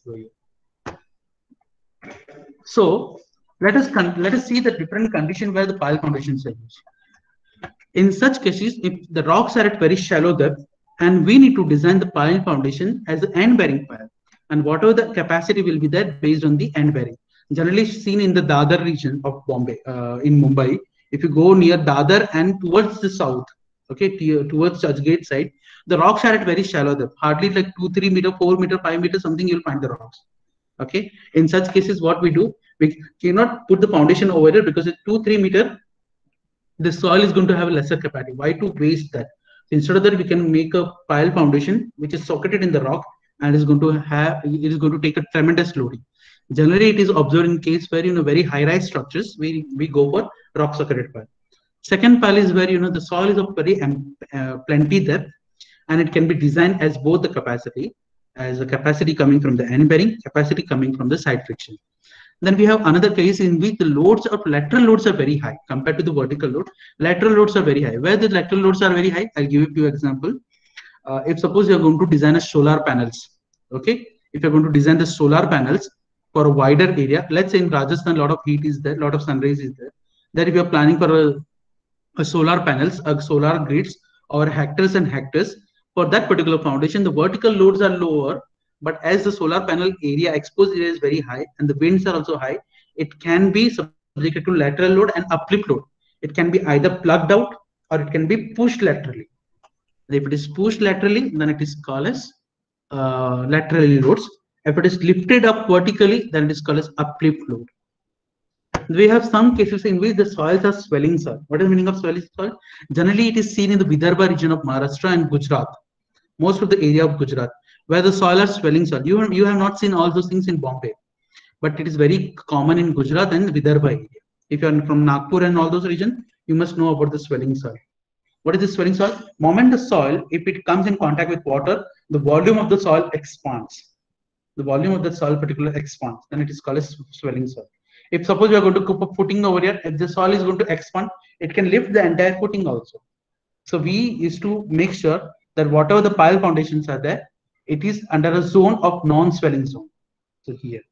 So let us let us see the different condition where the pile foundations are used. In such cases, if the rocks are at very shallow depth, and we need to design the pile foundation as an end bearing pile, and whatever the capacity will be there based on the end bearing. Generally seen in the Dadar region of Bombay, uh, in Mumbai. If you go near Dadar and towards the south, okay, towards Churchgate side, the rocks are at very shallow depth, hardly like two, three meter, four meter, five meter, something you'll find the rocks. Okay, in such cases, what we do, we cannot put the foundation over there because at two, three meter, the soil is going to have a lesser capacity. Why to waste that? Instead of that, we can make a pile foundation which is socketed in the rock and is going to have, it is going to take a tremendous loading. Generally, it is observed in case where, you know, very high-rise structures, we, we go for rock socketed pile. Second pile is where, you know, the soil is of very um, uh, plenty depth, and it can be designed as both the capacity, as a capacity coming from the end bearing, capacity coming from the side friction. Then we have another case in which the loads of lateral loads are very high compared to the vertical load. Lateral loads are very high. Where the lateral loads are very high, I'll give you a few examples. Uh, if suppose you're going to design a solar panels, okay? If you're going to design the solar panels for a wider area, let's say in Rajasthan, a lot of heat is there, a lot of sunrise is there. That if you're planning for a, a solar panels, a solar grids, or hectares and hectares, for that particular foundation, the vertical loads are lower, but as the solar panel area, exposed area is very high, and the winds are also high, it can be subjected to lateral load and uplift load. It can be either plugged out or it can be pushed laterally. If it is pushed laterally, then it is called as uh, laterally loads. If it is lifted up vertically, then it is called as uplift load. We have some cases in which the soils are swelling soil. What is the meaning of swelling soil? Generally, it is seen in the Vidarbha region of Maharashtra and Gujarat, most of the area of Gujarat, where the soil are swelling soil. You have, you have not seen all those things in Bombay, but it is very common in Gujarat and Vidarbha area. If you are from Nagpur and all those regions, you must know about the swelling soil. What is the swelling soil? Moment the soil, if it comes in contact with water, the volume of the soil expands. The volume of the soil particularly expands, then it is called as swelling soil. If suppose we are going to put a footing over here, if the soil is going to expand, it can lift the entire footing also. So we used to make sure that whatever the pile foundations are there, it is under a zone of non-swelling zone. So here.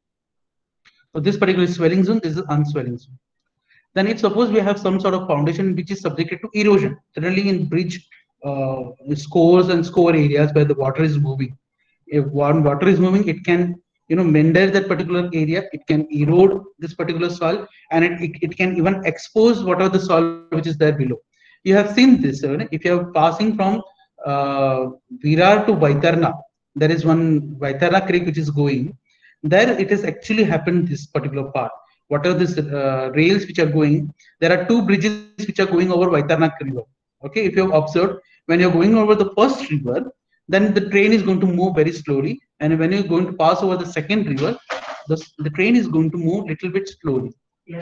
So this particular swelling zone, this is unswelling zone. Then if suppose we have some sort of foundation which is subjected to erosion, generally in bridge uh, scores and score areas where the water is moving. If one water is moving, it can, you know, mender that particular area, it can erode this particular soil, and it, it, it can even expose whatever the soil which is there below. You have seen this, uh, if you are passing from uh, Virar to Vaitarna, there is one Vaitarna creek which is going, there it has actually happened this particular part. What are these uh, rails which are going? There are two bridges which are going over Vaitarna river. Okay, if you have observed, when you're going over the first river, then the train is going to move very slowly. And when you're going to pass over the second river, the, the train is going to move a little bit slowly.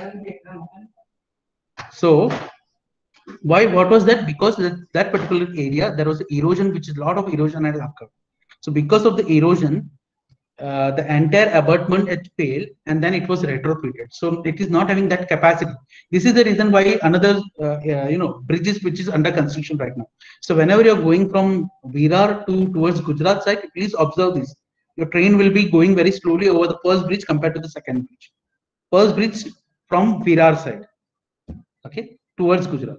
So why, what was that? Because that, that particular area, there was erosion, which is a lot of erosion had occurred. So because of the erosion, uh, the entire abutment had failed, and then it was retrofitted. So it is not having that capacity. This is the reason why another, uh, uh, you know, bridges which is under construction right now. So whenever you're going from Virar to towards Gujarat side, please observe this. Your train will be going very slowly over the first bridge compared to the second bridge. First bridge from Virar side, okay, towards Gujarat.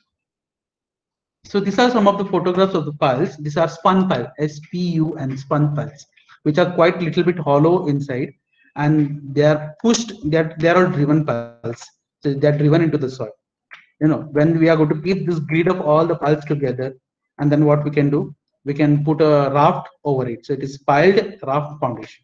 So these are some of the photographs of the piles. These are spun piles, S P U and spun piles, which are quite little bit hollow inside, and they are pushed. They are they are all driven piles. So they are driven into the soil. You know, when we are going to keep this grid of all the piles together, and then what we can do, we can put a raft over it. So it is piled raft foundation.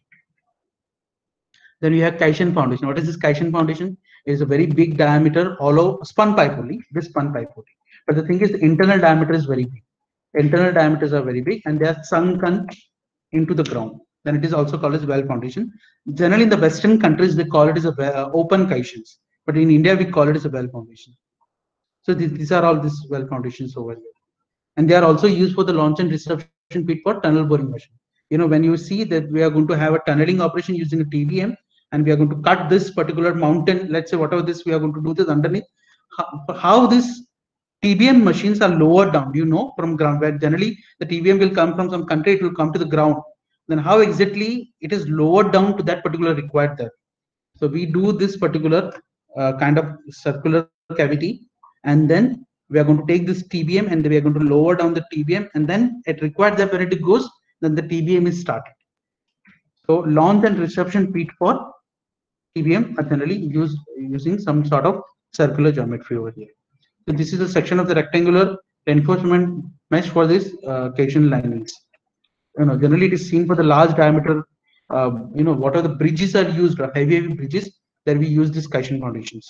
Then we have Kaishan foundation. What is this Kaishan foundation? It is a very big diameter hollow spun pipe only. This spun pipe only. But the thing is, the internal diameter is very big. Internal diameters are very big, and they are sunken into the ground. Then it is also called as well foundation. Generally, in the Western countries, they call it as a uh, open Kaishans. But in India, we call it as a well foundation. So these, these are all these well foundations over here. And they are also used for the launch and reception pit for tunnel boring machine. You know, when you see that we are going to have a tunneling operation using a T B M, and we are going to cut this particular mountain, let's say whatever this we are going to do this underneath, how, how this T B M machines are lowered down, you know, from ground, where generally the T B M will come from some country, it will come to the ground. Then how exactly it is lowered down to that particular required depth. So we do this particular uh, kind of circular cavity, and then we are going to take this T B M and we are going to lower down the T B M, and then it required that when it goes, then the T B M is started. So launch and reception pit for T B M are generally used using some sort of circular geometry over here. So this is a section of the rectangular reinforcement mesh for this uh, Kaishan linings. You know, generally it is seen for the large diameter. Uh, you know, what are the bridges are used, heavy heavy bridges, that we use these Kaishan foundations.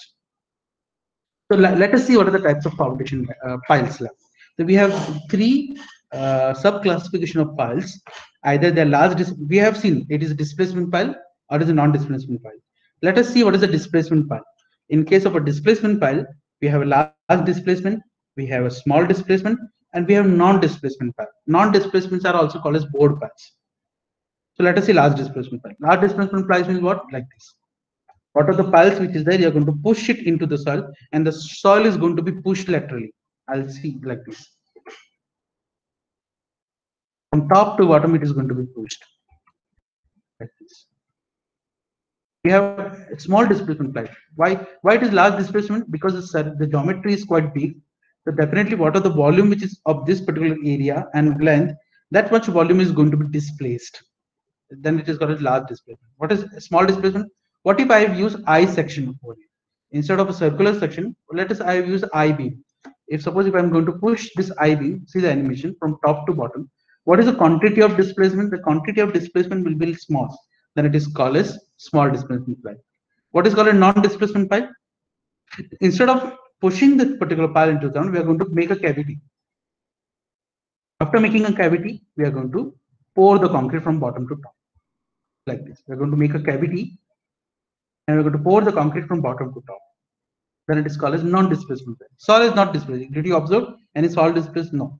So let, let us see what are the types of foundation uh, piles left. So we have three uh, sub classification of piles. Either they're large, we have seen it is a displacement pile or it is a non-displacement pile. Let us see what is a displacement pile. In case of a displacement pile, we have a large displacement, we have a small displacement, and we have non-displacement pile. Non-displacements are also called as board piles. So let us see large displacement pile. Large displacement piles means what? Like this. What are the piles which is there? You're going to push it into the soil, and the soil is going to be pushed laterally. I'll see like this. From top to bottom, it is going to be pushed like this. We have a small displacement pile. Why? Why it is large displacement? Because the, the geometry is quite big. So definitely, what are the volume which is of this particular area and length? That much volume is going to be displaced. Then it is called a large displacement. What is a small displacement? What if I use I section over here instead of a circular section? Let us I use I beam. If suppose if I'm going to push this I beam, see the animation from top to bottom. What is the quantity of displacement? The quantity of displacement will be small. Then it is called as small displacement pile. What is called a non-displacement pile? Instead of pushing this particular pile into the ground, we are going to make a cavity. After making a cavity, we are going to pour the concrete from bottom to top. Like this. We're going to make a cavity and we're going to pour the concrete from bottom to top. Then it is called as non-displacement pile. Soil is not displacing. Did you observe any soil displaced? No.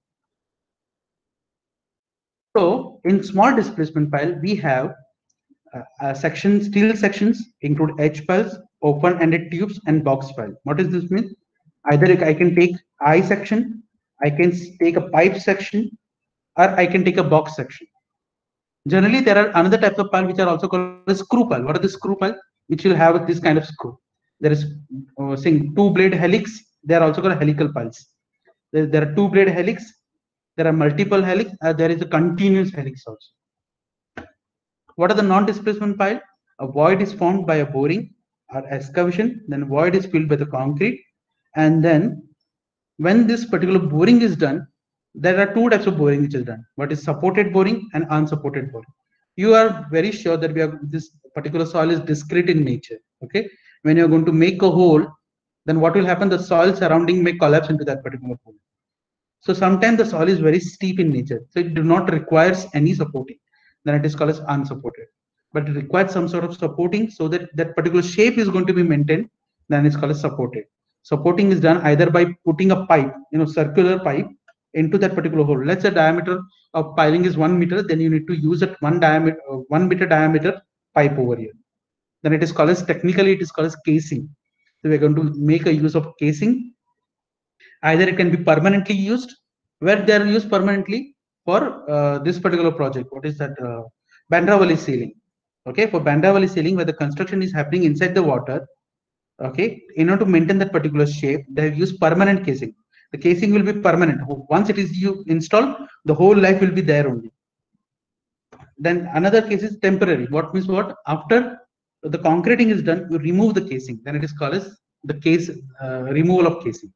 So in small displacement pile, we have uh, uh, sections, steel sections include H piles, open-ended tubes, and box pile. What does this mean? Either I can take I section, I can take a pipe section, or I can take a box section. Generally, there are another type of pile which are also called a screw pile. What are the screw pile? Which will have this kind of screw. There is uh, saying two blade helix. They are also called helical piles. There, there are two blade helix. There are multiple helix. Uh, there is a continuous helix also. What are the non-displacement pile? A void is formed by a boring or excavation. Then void is filled by the concrete. And then when this particular boring is done, there are two types of boring which is done. What is supported boring and unsupported boring. You are very sure that we have this particular soil is discrete in nature. Okay, when you're going to make a hole, then what will happen? The soil surrounding may collapse into that particular hole. So sometimes the soil is very steep in nature, so it do not requires any supporting. Then it is called as unsupported. But it requires some sort of supporting so that that particular shape is going to be maintained. Then it's called as supported. Supporting is done either by putting a pipe, you know, circular pipe into that particular hole. Let's say diameter of piling is one meter, then you need to use that one diameter, uh, one meter diameter pipe over here. Then it is called as, technically it is called as casing. So we're going to make a use of casing. Either it can be permanently used, where they are used permanently for uh, this particular project. What is that? Uh, Bandra Valley sealing. Okay, for Bandra Valley sealing, where the construction is happening inside the water. Okay, in order to maintain that particular shape, they have used permanent casing. The casing will be permanent. Once it is you installed, the whole life will be there only. Then another case is temporary. What means what? After the concreting is done, you remove the casing. Then it is called as the case uh, removal of casing.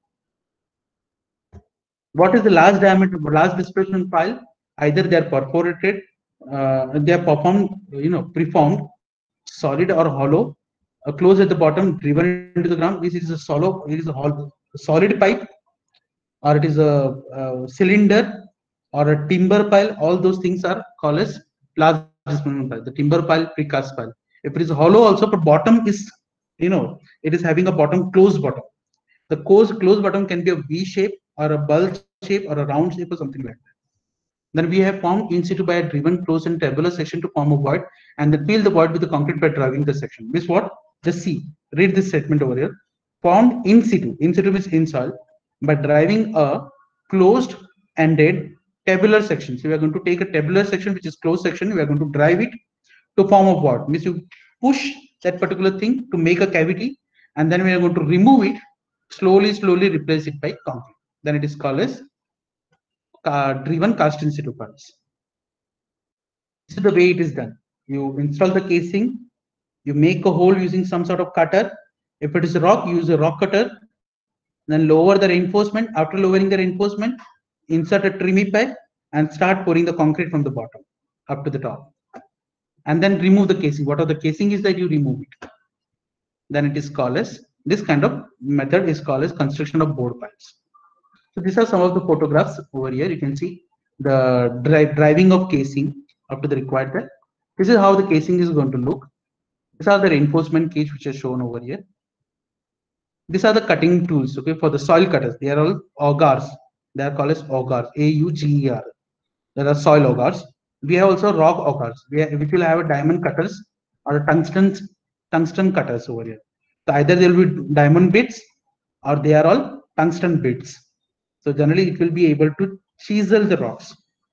What is the large diameter, large displacement pile? Either they are perforated, uh, they are performed, you know, preformed, solid or hollow, uh, closed at the bottom, driven into the ground. This is a solid, it is a hollow, solid pipe, or it is a, a cylinder or a timber pile. All those things are called as large displacement pile. The timber pile, precast pile. If it is hollow, also, but bottom is, you know, it is having a bottom, closed bottom. The closed closed bottom can be a V shape or a bulge shape or a round shape or something like that. Then we have formed in situ by a driven closed and tabular section to form a void, and then fill the void with the concrete by driving the section. Means what? Just see, read this statement over here. Formed in situ. In situ means in soil by driving a closed ended tabular section. So we are going to take a tabular section, which is closed section. We are going to drive it to form a void. Means you push that particular thing to make a cavity, and then we are going to remove it. Slowly, slowly replace it by concrete. Then it is called as uh, driven cast in situ piles. This is the way it is done. You install the casing, you make a hole using some sort of cutter. If it is a rock, use a rock cutter. Then lower the reinforcement. After lowering the reinforcement, insert a trimmy pipe and start pouring the concrete from the bottom up to the top. And then remove the casing. What are the casing is that you remove it. Then it is called as, this kind of method is called as construction of board piles. So these are some of the photographs over here. You can see the dri driving of casing up to the required depth. This is how the casing is going to look. These are the reinforcement cage which are shown over here. These are the cutting tools, okay, for the soil cutters. They are all augers. They are called as augers, A U G E R. There are soil augers. We have also rock augers, which will have a diamond cutters or a tungsten tungsten cutters over here. So either there will be diamond bits or they are all tungsten bits. So generally it will be able to chisel the rocks.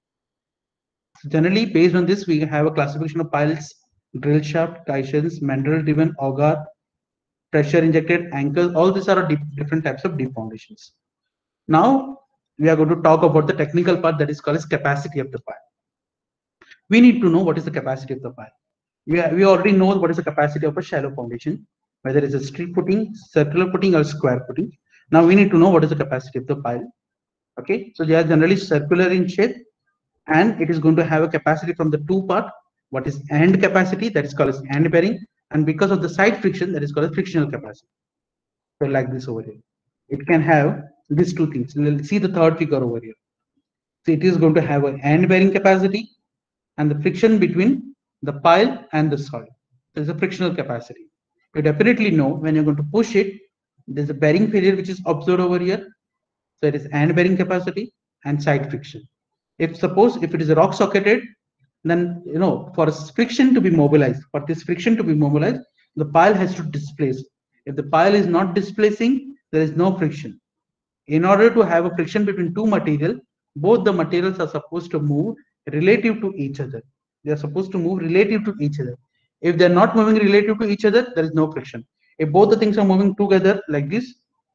So generally based on this, we have a classification of piles, drill shaft, caissons, mandrel driven, auger, pressure injected, anchors. All these are deep, different types of deep foundations. Now we are going to talk about the technical part, that is called as capacity of the pile. We need to know what is the capacity of the pile. We, are, we already know what is the capacity of a shallow foundation, whether it's a strip footing, circular footing, or square footing. Now we need to know what is the capacity of the pile. Okay, so they are generally circular in shape, and it is going to have a capacity from the two part. What is end capacity, that is called as end bearing, and because of the side friction, that is called as frictional capacity. So like this over here, it can have these two things. We'll see the third figure over here. So it is going to have an end bearing capacity and the friction between the pile and the soil. There's a frictional capacity. You definitely know when you're going to push it, there's a bearing failure which is observed over here. So it is end bearing capacity and side friction. If suppose if it is a rock socketed, then you know for friction to be mobilized, for this friction to be mobilized, the pile has to displace. If the pile is not displacing, there is no friction. In order to have a friction between two materials, both the materials are supposed to move relative to each other. They are supposed to move relative to each other. If they are not moving relative to each other, there is no friction. If both the things are moving together like this,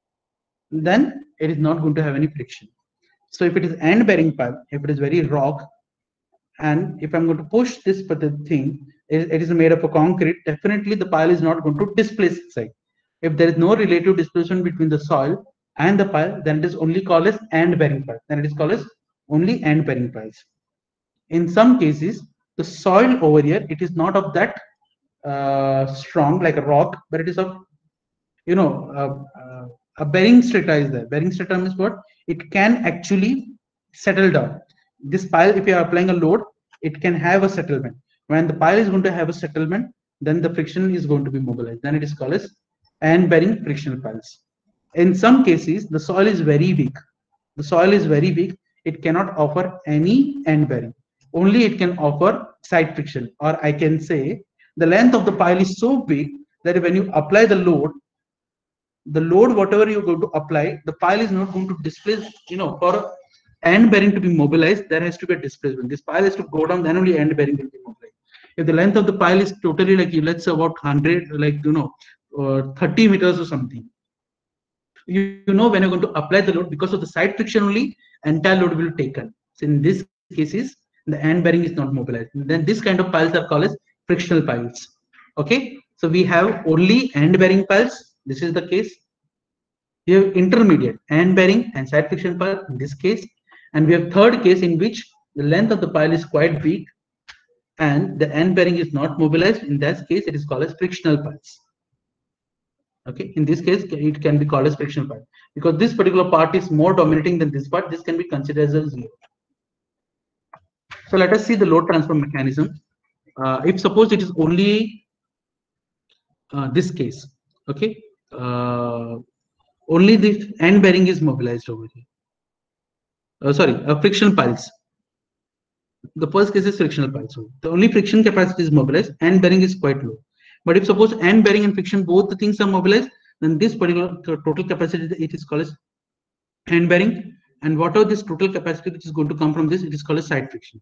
then it is not going to have any friction. So if it is end bearing pile, if it is very rock, and if I'm going to push this particular thing, it, it is made up of concrete, definitely the pile is not going to displace itself. If there is no relative displacement between the soil and the pile, then it is only called as end bearing pile. Then it is called as only end bearing piles. In some cases, the soil over here, it is not of that uh, strong like a rock, but it is of, you know, uh, uh, a bearing strata is there. Bearing strata means what? It can actually settle down. This pile, if you are applying a load, it can have a settlement. When the pile is going to have a settlement, then the friction is going to be mobilized. Then it is called as end bearing frictional piles. In some cases, the soil is very weak. The soil is very weak. It cannot offer any end bearing. Only it can offer side friction, or I can say the length of the pile is so big that when you apply the load, the load whatever you're going to apply, the pile is not going to displace. You know, for end bearing to be mobilized, there has to be a displacement. This pile has to go down, then only end bearing will be mobilized. If the length of the pile is totally like, let's say about one hundred, like, you know, or thirty meters or something, you, you know, when you're going to apply the load, because of the side friction only, entire load will be taken. So in this cases, the end bearing is not mobilized. Then this kind of piles are called as frictional piles. Okay, so we have only end bearing piles. This is the case. We have intermediate end bearing and side friction pile in this case, and we have third case in which the length of the pile is quite big and the end bearing is not mobilized. In that case, it is called as frictional piles. Okay, in this case, it can be called as frictional pile because this particular part is more dominating than this part. This can be considered as a zero. So let us see the load transfer mechanism. Uh, if suppose it is only uh, this case, okay, uh, only the end bearing is mobilized over here. Uh, sorry, uh, frictional piles. The first case is frictional piles. So the only friction capacity is mobilized, end bearing is quite low. But if suppose end bearing and friction, both the things are mobilized, then this particular total capacity, it is called as end bearing. And whatever this total capacity which is going to come from this, it is called as side friction.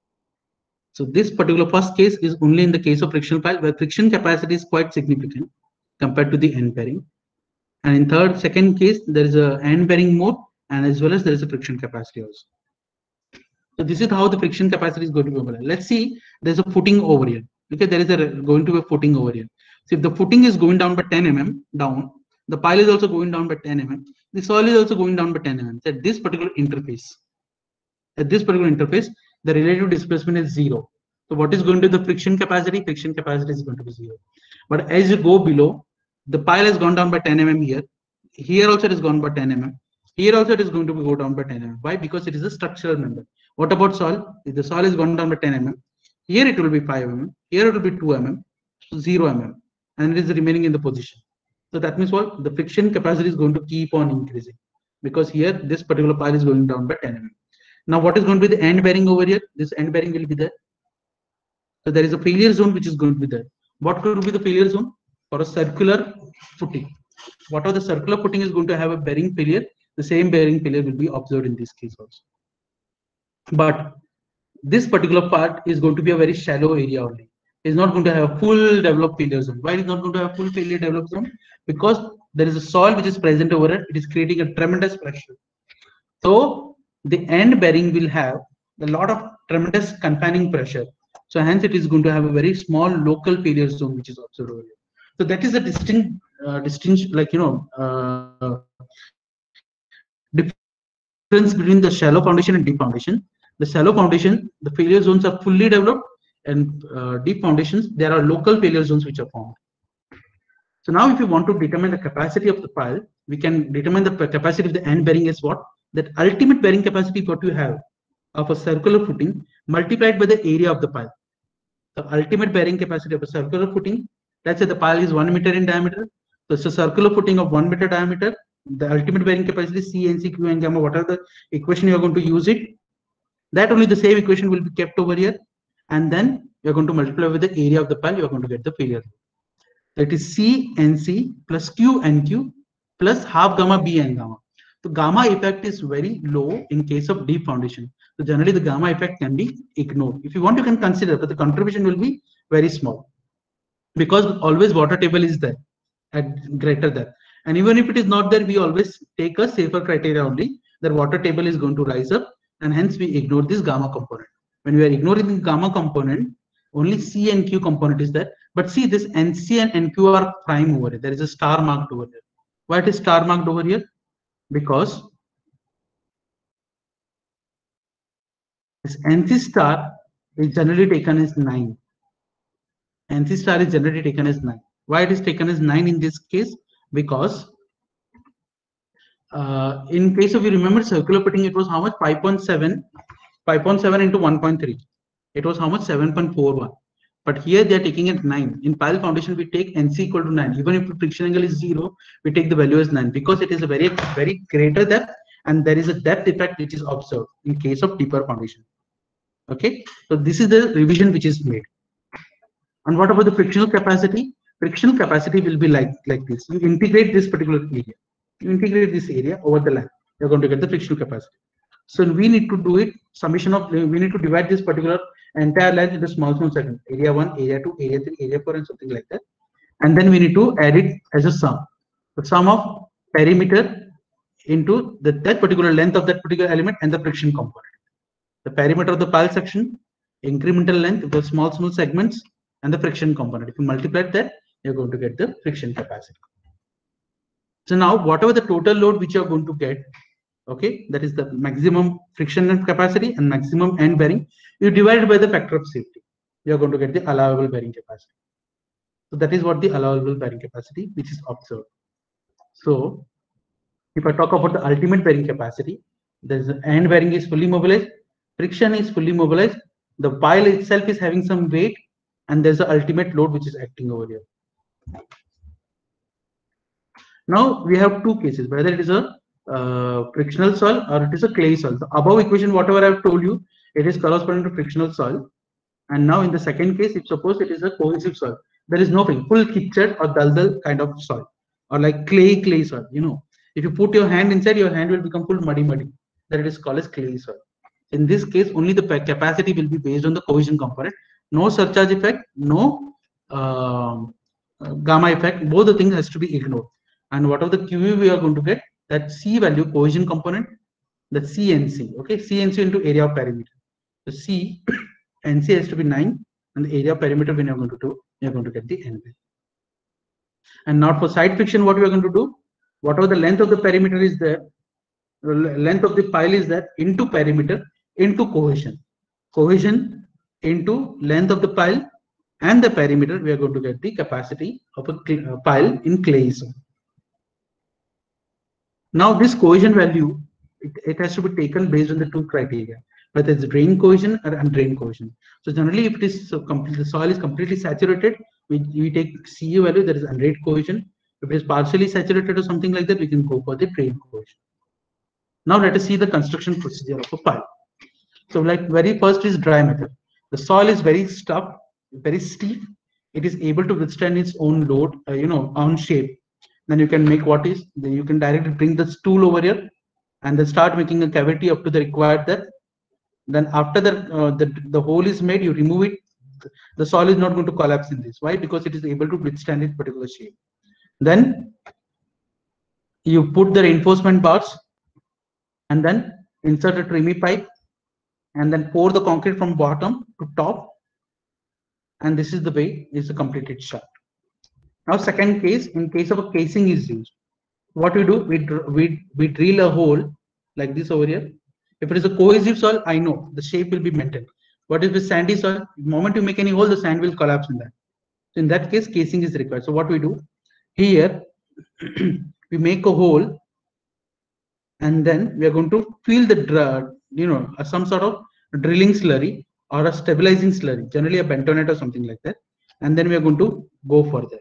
So this particular first case is only in the case of frictional pile, where friction capacity is quite significant compared to the end bearing. And in third, second case, there is a end bearing mode, and as well as there is a friction capacity also. So this is how the friction capacity is going to be mobilized. Let's see, there's a footing over here. Okay, there is a going to be a footing over here. So if the footing is going down by ten millimeters down, the pile is also going down by ten millimeters. The soil is also going down by ten millimeters. At this particular interface, at this particular interface, the relative displacement is zero. So what is going to be the friction capacity? Friction capacity is going to be zero. But as you go below, the pile has gone down by ten millimeters here. Here also it has gone by ten millimeters. Here also it is going to go down by ten millimeters. Why? Because it is a structural member. What about soil? If the soil is gone down by ten millimeters, here it will be five millimeters, here it will be two millimeters, zero millimeters, and it is remaining in the position. So that means what? The friction capacity is going to keep on increasing because here this particular pile is going down by ten millimeters. Now what is going to be the end bearing over here? This end bearing will be there. So there is a failure zone which is going to be there. What could be the failure zone? For a circular footing. Whatever the circular footing is going to have a bearing failure, the same bearing failure will be observed in this case also. But this particular part is going to be a very shallow area only. It's not going to have a full developed failure zone. Why is it not going to have full failure developed zone? Because there is a soil which is present over it. It is creating a tremendous pressure. So the end bearing will have a lot of tremendous confining pressure. So hence it is going to have a very small local failure zone which is observed over here. So that is a distinct, uh, distinct, like you know, uh, difference between the shallow foundation and deep foundation. The shallow foundation, the failure zones are fully developed, and uh, deep foundations, there are local failure zones which are formed. So now if you want to determine the capacity of the pile, we can determine the capacity of the end bearing as what? That ultimate bearing capacity what you have of a circular footing multiplied by the area of the pile. The ultimate bearing capacity of a circular footing, let's say the pile is one meter in diameter. So it's a circular footing of one meter diameter. The ultimate bearing capacity C, N, C, Q, and gamma, whatever the equation you are going to use it, that only the same equation will be kept over here. And then you're going to multiply with the area of the pile, you're going to get the failure. That is C N C plus Q N Q plus half gamma B N gamma. The gamma effect is very low in case of deep foundation. So generally the gamma effect can be ignored. If you want, you can consider, but the contribution will be very small because always water table is there at greater than. And even if it is not there, we always take a safer criteria only that water table is going to rise up, and hence we ignore this gamma component. When we are ignoring the gamma component, only C and Q component is there. But see, this N C and N Q are prime over here. There is a star marked over here. Why it is star marked over here? Because this N C star is generally taken as nine. N C star is generally taken as nine. Why it is taken as nine in this case? Because Uh, in case of, you remember circular pitting, it was how much? five point seven, five point seven into one point three. It was how much? seven point four one. But here they are taking it nine. In pile foundation, we take N C equal to nine. Even if the friction angle is zero, we take the value as nine because it is a very, very greater depth, and there is a depth effect which is observed in case of deeper foundation. Okay, so this is the revision which is made. And what about the frictional capacity? Frictional capacity will be like, like this. You integrate this particular area. You integrate this area over the length. You're going to get the frictional capacity. So we need to do it summation of, we need to divide this particular entire length into small, small segments. Area one, area two, area three, area four, and something like that. And then we need to add it as a sum. The sum of perimeter into the, that particular length of that particular element and the friction component. The perimeter of the pile section, incremental length of the small, small segments, and the friction component. If you multiply that, you're going to get the friction capacity. So now, whatever the total load which you're going to get, okay, that is the maximum friction capacity and maximum end bearing, you divide it by the factor of safety. You're going to get the allowable bearing capacity. So that is what the allowable bearing capacity which is observed. So if I talk about the ultimate bearing capacity, there's the end bearing is fully mobilized, friction is fully mobilized, the pile itself is having some weight, and there's the ultimate load which is acting over here. Now we have two cases, whether it is a uh, frictional soil or it is a clay soil. The above equation, whatever I've told you, it is corresponding to frictional soil. And now in the second case, if suppose it is a cohesive soil, there is no full kitched or daldal kind of soil, or like clay clay soil. You know, if you put your hand inside, your hand will become full muddy muddy. That it is called as clay soil. In this case, only the capacity will be based on the cohesion component. No surcharge effect, no uh, gamma effect. Both the things has to be ignored. And whatever the Q E we are going to get, that C value, cohesion component, the C N C. Okay, C N C into area of perimeter. The C N C has to be nine, and the area of perimeter when you're going to do, you're going to get the N. And not for side friction, what we are going to do, whatever the length of the perimeter is there, the length of the pile is there, into perimeter, into cohesion. Cohesion into length of the pile and the perimeter, we are going to get the capacity of a pile in clay soil. Now this cohesion value, it, it has to be taken based on the two criteria, whether it's drain cohesion or undrained cohesion. So generally, if it is so complete, the soil is completely saturated, we, we take C U value, that is undrained cohesion. If it is partially saturated or something like that, we can go for the drain cohesion. Now let us see the construction procedure of a pile. So like very first is dry method. The soil is very tough, very steep. It is able to withstand its own load, uh, you know, own shape. Then you can make what is, then you can directly bring the stool over here and then start making a cavity up to the required depth. Then after the, uh, the, the hole is made, you remove it. The soil is not going to collapse in this. Why? Because it is able to withstand its particular shape. Then you put the reinforcement bars and then insert a trimmy pipe and then pour the concrete from bottom to top. And this is the way is a completed shaft. Now, second case, in case of a casing is used, what we do, we, we, we drill a hole like this over here. If it is a cohesive soil, I know the shape will be maintained. What if it's sandy soil? The moment you make any hole, the sand will collapse in that. So in that case, casing is required. So what we do here, we make a hole and then we are going to fill the, you know, some sort of drilling slurry or a stabilizing slurry, generally a bentonite or something like that. And then we are going to go further.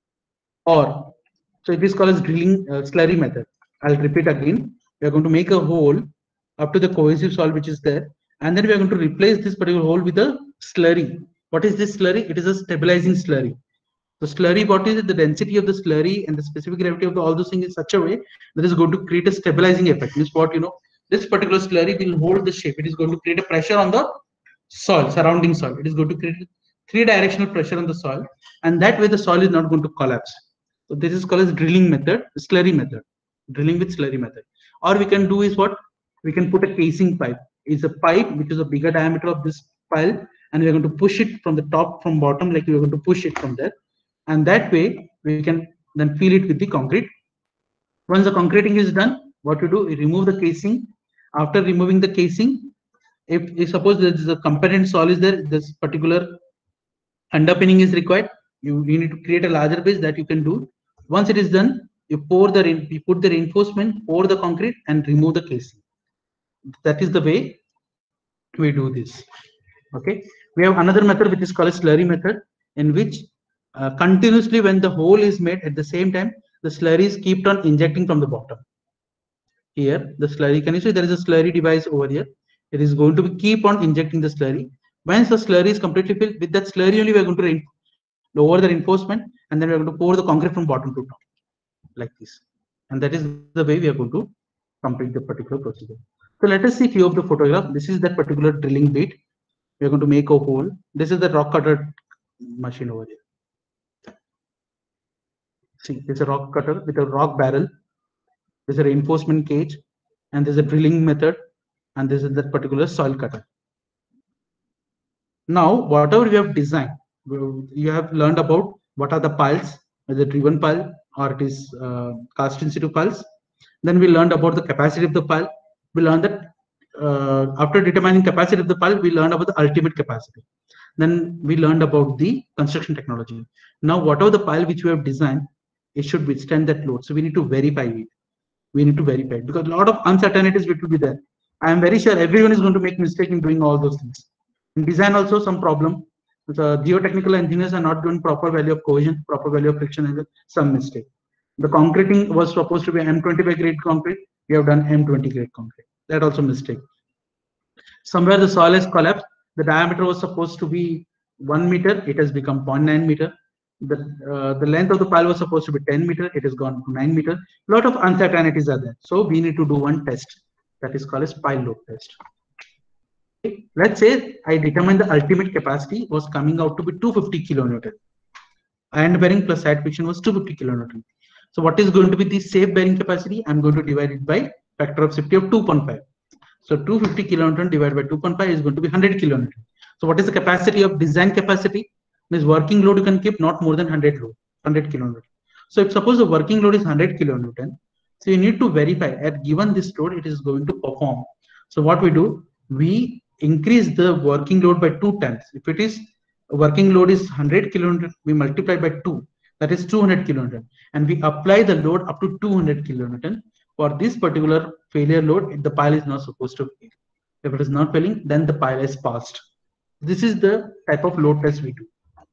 Or, so it is called as drilling uh, slurry method. I'll repeat again. We are going to make a hole up to the cohesive soil which is there. And then we are going to replace this particular hole with a slurry. What is this slurry? It is a stabilizing slurry. The slurry, what is it? The density of the slurry and the specific gravity of the, all those things in such a way that is going to create a stabilizing effect. Means what, you know, this particular slurry will hold the shape. It is going to create a pressure on the soil, surrounding soil. It is going to create three directional pressure on the soil. And that way the soil is not going to collapse. So this is called as drilling method, slurry method, drilling with slurry method. Or we can do is what? We can put a casing pipe. It's a pipe which is a bigger diameter of this pile, and we're going to push it from the top, from bottom, like we're going to push it from there. And that way we can then fill it with the concrete. Once the concreting is done, what we do, we remove the casing. After removing the casing, if, if suppose there is a component soil is there, this particular underpinning is required. You, you need to create a larger base that you can do. Once it is done, you pour the you put the reinforcement, pour the concrete, and remove the casing. That is the way we do this. Okay, we have another method which is called a slurry method, in which uh, continuously when the hole is made, at the same time the slurries keep on injecting from the bottom. Here the slurry, can you see there is a slurry device over here? It is going to be keep on injecting the slurry. Once the slurry is completely filled, with that slurry only we are going to lower the reinforcement, and then we are going to pour the concrete from bottom to top like this. And that is the way we are going to complete the particular procedure. So let us see few of the photographs. This is that particular drilling bit. We are going to make a hole. This is the rock cutter machine over here. See, there's a rock cutter with a rock barrel. There's a reinforcement cage, and there's a drilling method, and this is that particular soil cutter. Now, whatever we have designed, you have learned about what are the piles, whether driven pile or it is uh, cast in situ piles. Then we learned about the capacity of the pile. We learned that uh, after determining capacity of the pile, we learned about the ultimate capacity. Then we learned about the construction technology. Now, whatever the pile which we have designed, it should withstand that load. So we need to verify it. We need to verify it because a lot of uncertainties will be there. I am very sure everyone is going to make mistake in doing all those things. In design also some problem. The geotechnical engineers are not doing proper value of cohesion, proper value of friction, and some mistake. The concreting was supposed to be M twenty-five grade concrete. We have done M twenty grade concrete. That also mistake. Somewhere the soil has collapsed. The diameter was supposed to be one meter. It has become zero point nine meter. The, uh, the length of the pile was supposed to be ten meter. It has gone to nine meter. A lot of uncertainties are there. So we need to do one test. That is called as pile load test. Okay. Let's say I determine the ultimate capacity was coming out to be two hundred fifty kilonewton. Iron bearing plus side friction was two hundred fifty kilonewton. So what is going to be the safe bearing capacity? I'm going to divide it by factor of safety of two point five. So two hundred fifty kilonewton divided by two point five is going to be one hundred kilonewton. So what is the capacity of design capacity? Means working load you can keep not more than one hundred load, one hundred kilonewton. So if suppose the working load is one hundred kilonewton, so you need to verify at given this load it is going to perform. So what we do, we increase the working load by two times. If it is working load is one hundred kilonewton, we multiply by two, that is two hundred kilonewton, and we apply the load up to two hundred kilonewton. For this particular failure load, the pile is not supposed to fail. If it is not failing, then the pile is passed. This is the type of load test we do.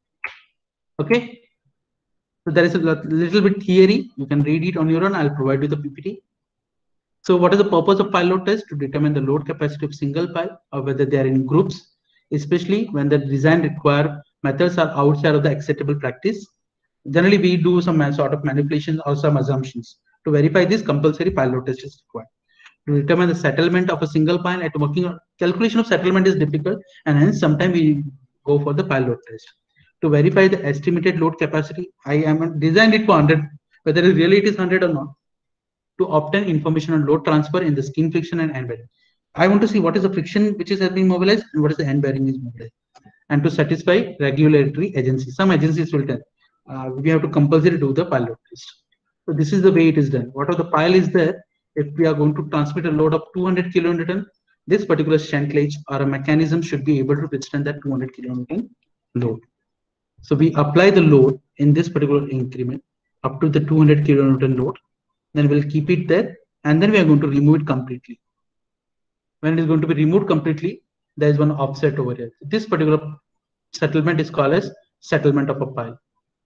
Okay. So there is a little bit theory. You can read it on your own. I'll provide you the P P T. So what is the purpose of pile load test? To determine the load capacity of single pile or whether they are in groups, especially when the design require methods are outside of the acceptable practice. Generally, we do some sort of manipulations or some assumptions. To verify this, compulsory pile load test is required. To determine the settlement of a single pile, at working on calculation of settlement is difficult, and hence sometimes we go for the pile load test. To verify the estimated load capacity, I am designed it for one hundred, whether it really it is one hundred or not. To obtain information on load transfer in the skin friction and end bearing. I want to see what is the friction which is has been mobilized and what is the end bearing is mobilized. And to satisfy regulatory agencies, some agencies will tell uh, we have to compulsory do the pile load test. So this is the way it is done. What are the pile is there? If we are going to transmit a load of two hundred kilonewton, this particular shanklage or a mechanism should be able to withstand that two hundred kilonewton load. So we apply the load in this particular increment up to the two hundred kilonewton load. Then we'll keep it there, and then we are going to remove it completely. When it is going to be removed completely, there is one offset over here. This particular settlement is called as settlement of a pile.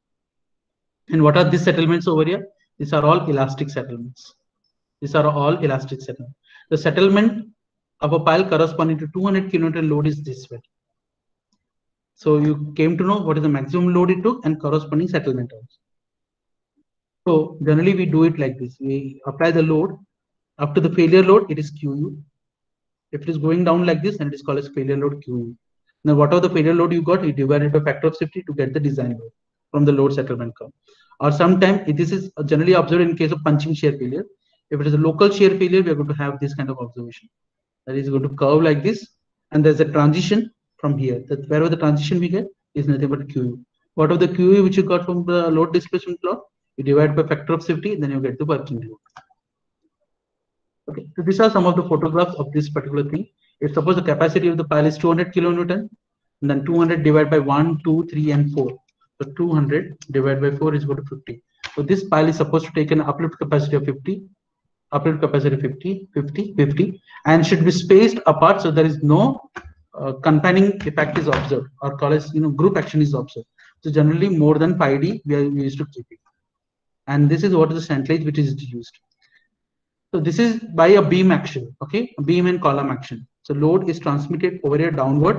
And what are these settlements over here? These are all elastic settlements. These are all elastic settlements. The settlement of a pile corresponding to two hundred kilonewton load is this way. So you came to know what is the maximum load it took and corresponding settlement also. So generally we do it like this. We apply the load. Up to the failure load, it is Q U. If it is going down like this, then it is called as failure load Q U. Now whatever the failure load you got, you divide it by factor of safety to get the design load from the load settlement curve. Or sometimes this is generally observed in case of punching shear failure. If it is a local shear failure, we are going to have this kind of observation. That is going to curve like this, and there's a transition from here. That wherever the transition we get is nothing but Q U. Whatever the Q U which you got from the load displacement plot, you divide by factor of safety, then you get the working load. Okay, so these are some of the photographs of this particular thing. If suppose the capacity of the pile is two hundred kilonewton, and then two hundred divided by one, two, three, and four. So two hundred divided by four is equal to fifty. So this pile is supposed to take an uplift capacity of fifty, uplift capacity fifty, fifty, fifty, and should be spaced apart so there is no uh, confining effect is observed, or call as you know group action is observed. So generally more than five D we are used to keep it, and this is what is the centrage which is used. So this is by a beam action, okay, a beam and column action. So load is transmitted over here downward.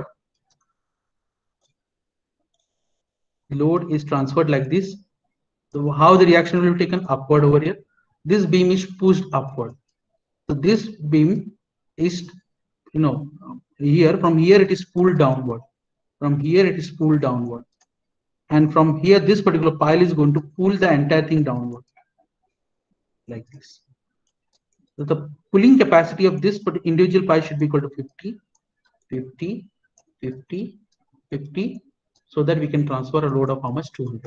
Load is transferred like this. So how the reaction will be taken upward over here. This beam is pushed upward. So this beam is, you know, here from here it is pulled downward. From here it is pulled downward, and from here this particular pile is going to pull the entire thing downward, like this. So the pulling capacity of this individual pile should be equal to fifty, fifty, fifty, fifty, so that we can transfer a load of how much? two hundred.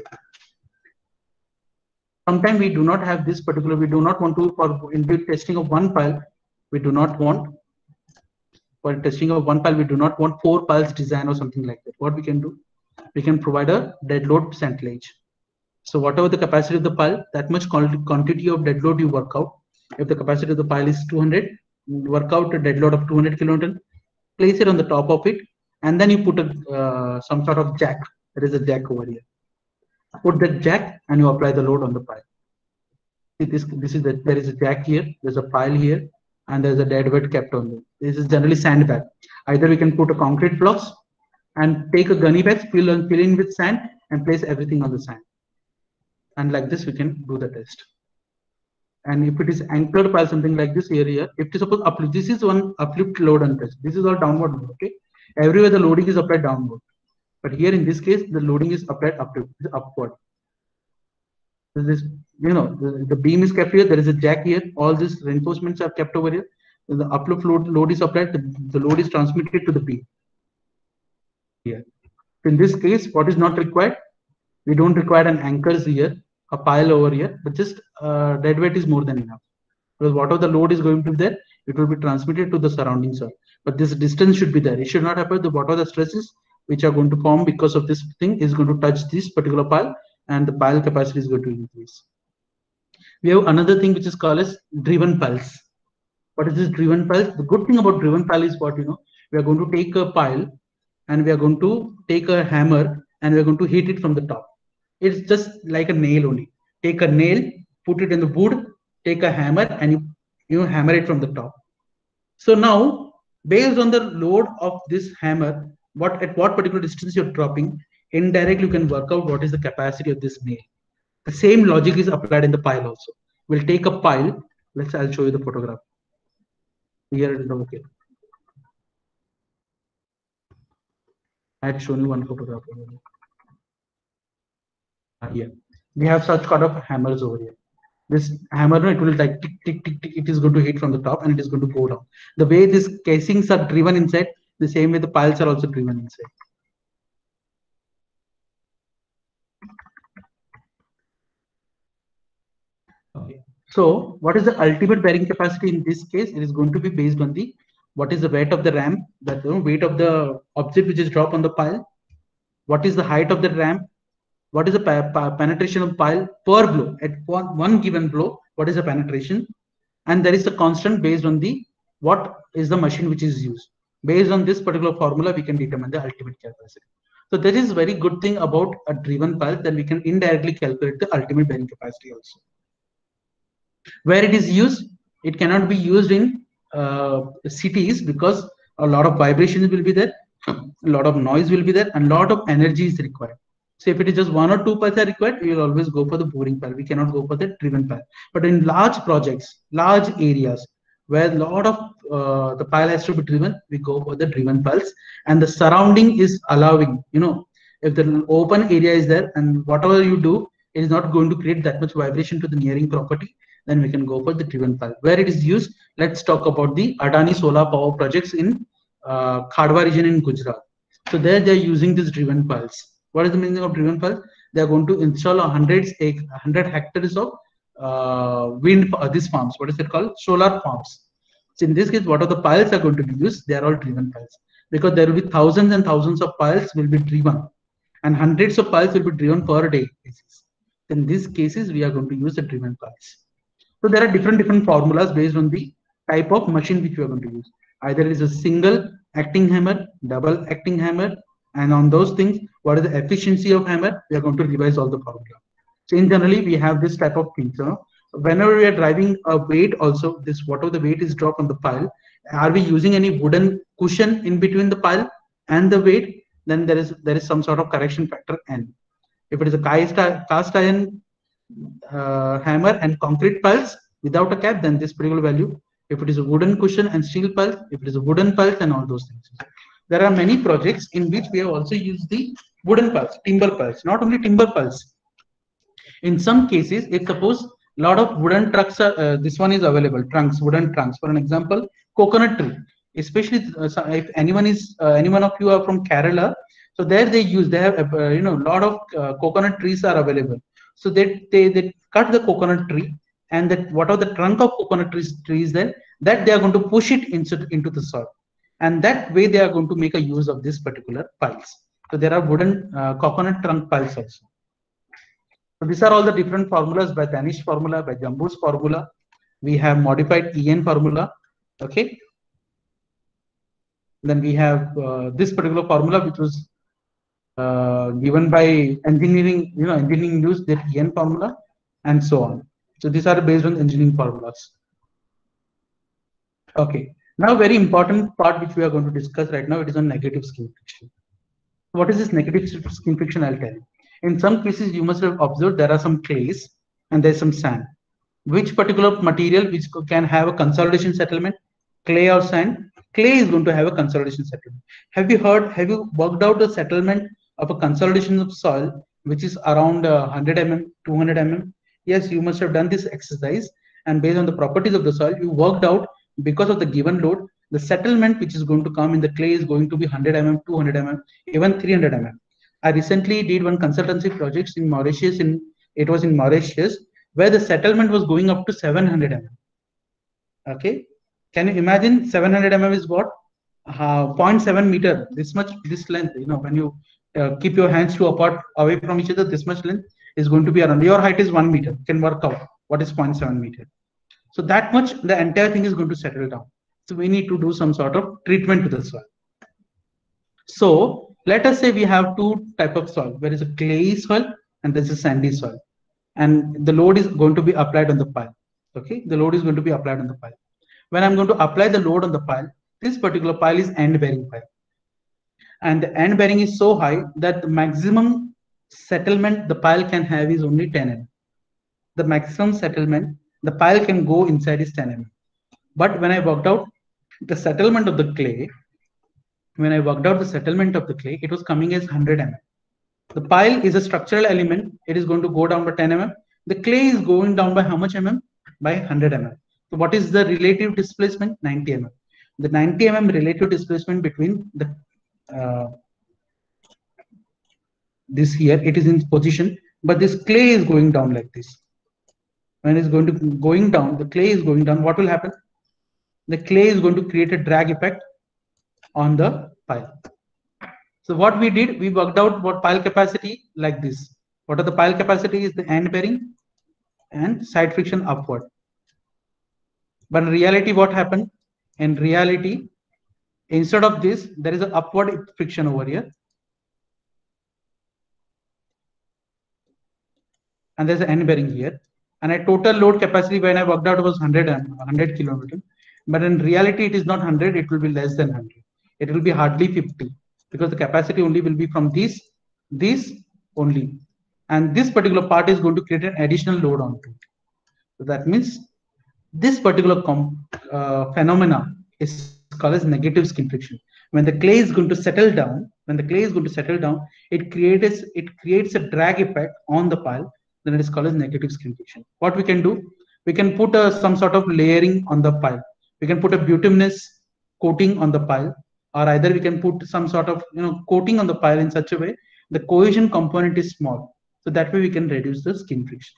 Sometimes we do not have this particular, we do not want to, for individual testing of one pile, we do not want, for testing of one pile, we do not want four piles design or something like that. What we can do? We can provide a dead load centrage. So whatever the capacity of the pile, that much quantity of dead load you work out. If the capacity of the pile is two hundred, work out a dead load of two hundred kilonewton, place it on the top of it, and then you put a uh, some sort of jack. There is a jack over here. Put the jack and you apply the load on the pile. See this, this is the, there is a jack here, there's a pile here, and there's a dead weight kept on it. This is generally sandbag. Either we can put a concrete blocks and take a gunny bag, fill and fill in with sand, and place everything on the sand. And like this, we can do the test. And if it is anchored pile, something like this area, if you suppose uplift, this is one uplift load and test. This is all downward load, okay? Everywhere the loading is applied downward. But here in this case, the loading is applied uplift, upward. So this, you know, the, the beam is kept here, there is a jack here, all these reinforcements are kept over here. The uplift load, load is applied, the, the load is transmitted to the beam. Here. In this case, what is not required? We don't require an anchors here, a pile over here, but just uh, dead weight is more than enough. Because whatever the load is going to be there, it will be transmitted to the surrounding soil. But this distance should be there. It should not happen that whatever the stresses which are going to form because of this thing is going to touch this particular pile, and the pile capacity is going to increase. We have another thing which is called as driven piles. What is this driven piles? The good thing about driven pile is what, you know, we are going to take a pile and we are going to take a hammer and we are going to hit it from the top. It's just like a nail only. Take a nail, put it in the wood, take a hammer, and you, you hammer it from the top. So now, based on the load of this hammer, what at what particular distance you're dropping, indirectly you can work out what is the capacity of this nail. The same logic is applied in the pile also. We'll take a pile. Let's, I'll show you the photograph. Here it is okay. I had shown you one photograph already. Here we have such kind of hammers over here. This hammer, it will like tick tick tick tick, it is going to hit from the top and it is going to go down. The way these casings are driven inside, the same way the piles are also driven inside. Okay. So what is the ultimate bearing capacity in this case? It is going to be based on the what is the weight of the ramp, that you know, weight of the object which is dropped on the pile, what is the height of the ramp, what is the penetration of pile per blow at one, one given blow, what is the penetration, and there is a constant based on the what is the machine which is used. Based on this particular formula, we can determine the ultimate capacity. So that is very good thing about a driven pile, that we can indirectly calculate the ultimate bearing capacity also. Where it is used, it cannot be used in uh, cities because a lot of vibrations will be there, a lot of noise will be there, and a lot of energy is required. So if it is just one or two piles are required, we will always go for the boring pile. We cannot go for the driven pile. But in large projects, large areas where a lot of uh, the pile has to be driven, we go for the driven piles, and the surrounding is allowing, you know, if the open area is there and whatever you do, it is not going to create that much vibration to the nearing property, then we can go for the driven pile. Where it is used, let's talk about the Adani solar power projects in uh, Khandwa region in Gujarat. So there they are using these driven piles. What is the meaning of driven piles? They are going to install a hundred, hundred hectares of uh, wind, uh, these farms. What is it called? Solar farms. So in this case, what are the piles are going to be used? They are all driven piles, because there will be thousands and thousands of piles will be driven, and hundreds of piles will be driven per day basis. then in these cases we are going to use the driven piles. So there are different different formulas based on the type of machine which we are going to use. Either it is a single acting hammer, double acting hammer, and on those things, what is the efficiency of hammer? We are going to revise all the formula. So in generally, we have this type of things. You know? Whenever we are driving a weight, also this whatever the weight is dropped on the pile, are we using any wooden cushion in between the pile and the weight? Then there is there is some sort of correction factor n. If it is a cast, cast iron uh, hammer and concrete piles without a cap, then this particular value. If it is a wooden cushion and steel piles, if it is a wooden piles and all those things. There are many projects in which we have also used the wooden piles, timber piles, not only timber piles. In some cases, if suppose a lot of wooden trucks are, uh, this one is available, trunks, wooden trunks. For an example, coconut tree. Especially uh, if anyone is, uh, anyone of you are from Kerala, so there they use, they have, uh, you know, a lot of uh, coconut trees are available. So they, they, they cut the coconut tree, and that whatever the trunk of coconut trees, trees there, that they are going to push it into, into the soil. And that way they are going to make a use of this particular piles. So there are wooden uh, coconut trunk piles also. So these are all the different formulas by Danish formula, by Jambu's formula. We have modified E N formula. Okay. Then we have uh, this particular formula, which was uh, given by engineering, you know, engineering used the E N formula and so on. So these are based on engineering formulas. Okay. Now, very important part which we are going to discuss right now, it is on negative skin friction. What is this negative skin friction? I'll tell you. In some cases, you must have observed there are some clays and there's some sand. Which particular material which can have a consolidation settlement, clay or sand? Clay is going to have a consolidation settlement. Have you heard, have you worked out a settlement of a consolidation of soil, which is around uh, one hundred millimeters, two hundred millimeters? Yes, you must have done this exercise, and based on the properties of the soil, you worked out because of the given load, the settlement which is going to come in the clay is going to be one hundred millimeters, two hundred millimeters, even three hundred millimeters. I recently did one consultancy projects in Mauritius, in it was in Mauritius, where the settlement was going up to seven hundred millimeters. Okay, can you imagine seven hundred millimeters is what? Uh, zero point seven meter, this much, this length, you know, when you uh, keep your hands two apart away from each other, this much length is going to be around, your height is one meter, can work out what is zero point seven meter. So that much, the entire thing is going to settle down. So we need to do some sort of treatment to the soil. So let us say we have two type of soil. There is a clay soil and there is a sandy soil, and the load is going to be applied on the pile. Okay, the load is going to be applied on the pile. When I'm going to apply the load on the pile, this particular pile is end bearing pile, and the end bearing is so high that the maximum settlement the pile can have is only ten millimeters. The maximum settlement the pile can go inside is ten millimeters. But when I worked out the settlement of the clay, when I worked out the settlement of the clay, it was coming as one hundred millimeters. The pile is a structural element. It is going to go down by ten millimeters. The clay is going down by how much mm? By one hundred millimeters. So what is the relative displacement? ninety millimeters. The ninety millimeters relative displacement between the uh, this here, it is in position, but this clay is going down like this. When it's going to going down, the clay is going down. What will happen? The clay is going to create a drag effect on the pile. So what we did, we worked out what pile capacity like this. What are the pile capacity is the end bearing and side friction upward. But in reality, what happened? In reality, instead of this, there is an upward friction over here. And there's an end bearing here. And a total load capacity when I worked out was one hundred, one hundred kilometers. But in reality, it is not one hundred, it will be less than one hundred. It will be hardly fifty, because the capacity only will be from this, this only. And this particular part is going to create an additional load onto it. So that means this particular uh, phenomena is called as negative skin friction. When the clay is going to settle down, when the clay is going to settle down, it creates, it creates a drag effect on the pile. Then it is called as negative skin friction. What we can do, we can put a, some sort of layering on the pile. We can put a bituminous coating on the pile, or either we can put some sort of, you know, coating on the pile in such a way the cohesion component is small. So that way we can reduce the skin friction.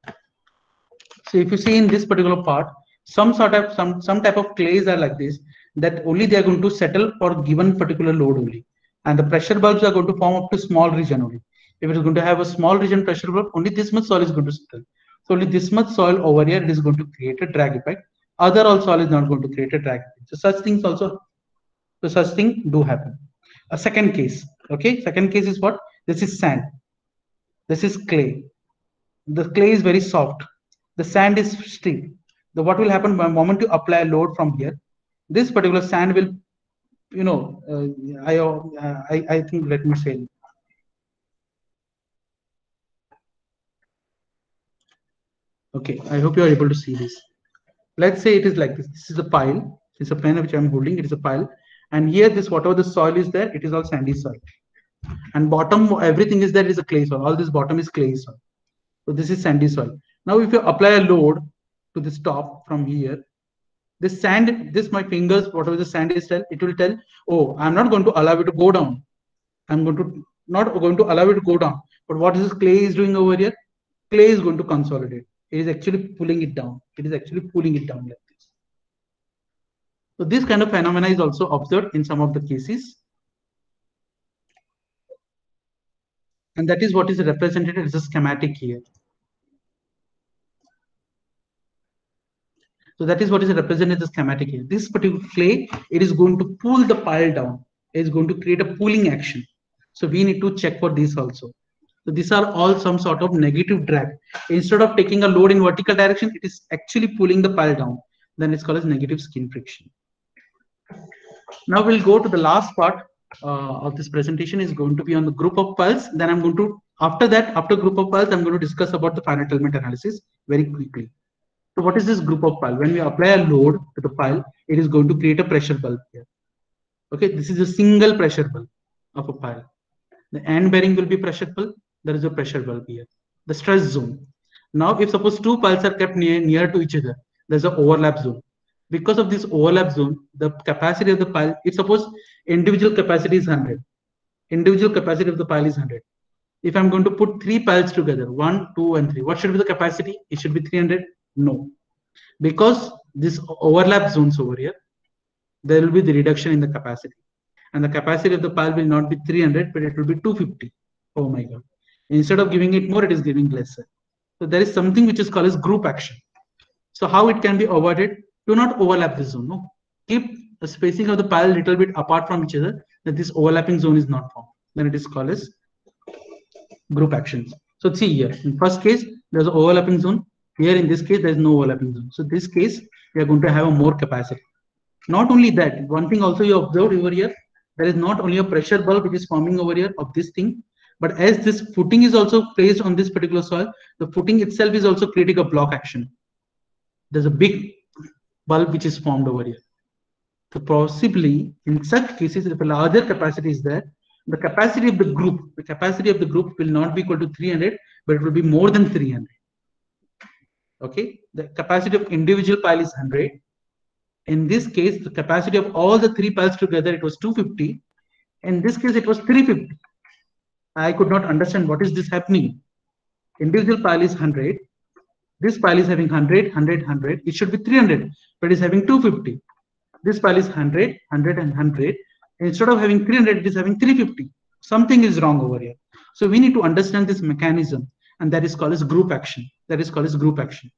So if you see in this particular part, some sort of some some type of clays are like this. that only they are going to settle for given particular load only. And the pressure bulbs are going to form up to small region only. If it is going to have a small region pressure bulb, only this much soil is going to settle. So only this much soil over here, it is going to create a drag effect. Other all soil is not going to create a drag effect. So such things also, so such thing do happen. A second case, okay? Second case is what? This is sand. This is clay. The clay is very soft. The sand is stiff. The what will happen by the moment you apply a load from here, this particular sand will, you know, uh, I, uh, I I think let me say. Okay, I hope you are able to see this. Let's say it is like this. This is a pile. It's a pen which I'm holding. It is a pile, and here this whatever the soil is there, it is all sandy soil. And bottom everything is there is a clay soil. All this bottom is clay soil. So this is sandy soil. Now if you apply a load to this top from here, this sand, this my fingers, whatever the sand is tell, it will tell, oh, I'm not going to allow it to go down. I'm going to not going to allow it to go down. But what is this clay is doing over here? Clay is going to consolidate. It is actually pulling it down. It is actually pulling it down like this. So this kind of phenomena is also observed in some of the cases. And that is what is represented as a schematic here. So that is what is represented as the schematic here. This particular clay, it is going to pull the pile down. It is going to create a pulling action. So we need to check for this also. So these are all some sort of negative drag. Instead of taking a load in vertical direction, it is actually pulling the pile down. Then it's called as negative skin friction. Now we'll go to the last part uh, of this presentation is going to be on the group of piles. Then I'm going to, after that, after group of piles, I'm going to discuss about the finite element analysis very quickly. So what is this group of pile? When we apply a load to the pile, it is going to create a pressure bulb here. Okay, this is a single pressure bulb of a pile. The end bearing will be pressure bulb. There is a pressure bulb here. The stress zone. Now, if suppose two piles are kept near, near to each other, there's an overlap zone. Because of this overlap zone, the capacity of the pile, if suppose individual capacity is one hundred, individual capacity of the pile is one hundred. If I'm going to put three piles together, one, two, and three, what should be the capacity? It should be three hundred. No, because this overlap zones over here, there will be the reduction in the capacity, and the capacity of the pile will not be three hundred, but it will be two fifty. Oh my God! Instead of giving it more, it is giving lesser. So there is something which is called as group action. So how it can be avoided? Do not overlap the zone. No, keep the spacing of the pile a little bit apart from each other. That this overlapping zone is not formed. Then it is called as group actions. So see here, in first case, there's an overlapping zone. Here in this case, there is no overlapping zone. So this case, we are going to have a more capacity. Not only that, one thing also you observed over here, there is not only a pressure bulb which is forming over here of this thing, but as this footing is also placed on this particular soil, the footing itself is also creating a block action. There's a big bulb which is formed over here. So possibly in such cases, if a larger capacity is there, the capacity of the group, the capacity of the group will not be equal to three hundred, but it will be more than three hundred. Okay, the capacity of individual pile is one hundred. In this case, the capacity of all the three piles together, it was two fifty. In this case, it was three fifty. I could not understand what is this happening. Individual pile is one hundred. This pile is having one hundred, one hundred, one hundred. It should be three hundred, but it is having two fifty. This pile is one hundred, one hundred, and one hundred. Instead of having three hundred, it is having three fifty. Something is wrong over here. So we need to understand this mechanism, and that is called as group action. That is called as group action.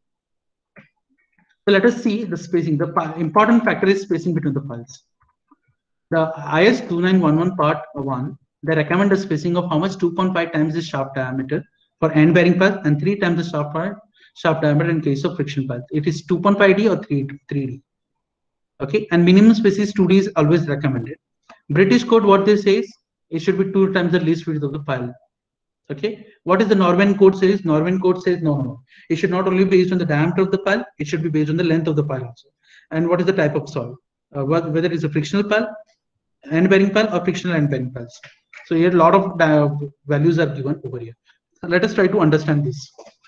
So let us see the spacing. The important factor is spacing between the piles. The I S two nine one one part one, they recommend a spacing of how much? two point five times the shaft diameter for end bearing piles and three times the shaft part, shaft diameter in case of friction piles. It is two point five D or three D. Okay, and minimum spacing is two D is always recommended. British code, what they say is it should be two times the least width of the pile. Okay, what is the Norwegian code says? Norwegian code says no, no, it should not only be based on the diameter of the pile, it should be based on the length of the pile also. And what is the type of soil? Uh, whether it is a frictional pile, end bearing pile, or frictional end bearing piles. So here a lot of uh, values are given over here. So let us try to understand this.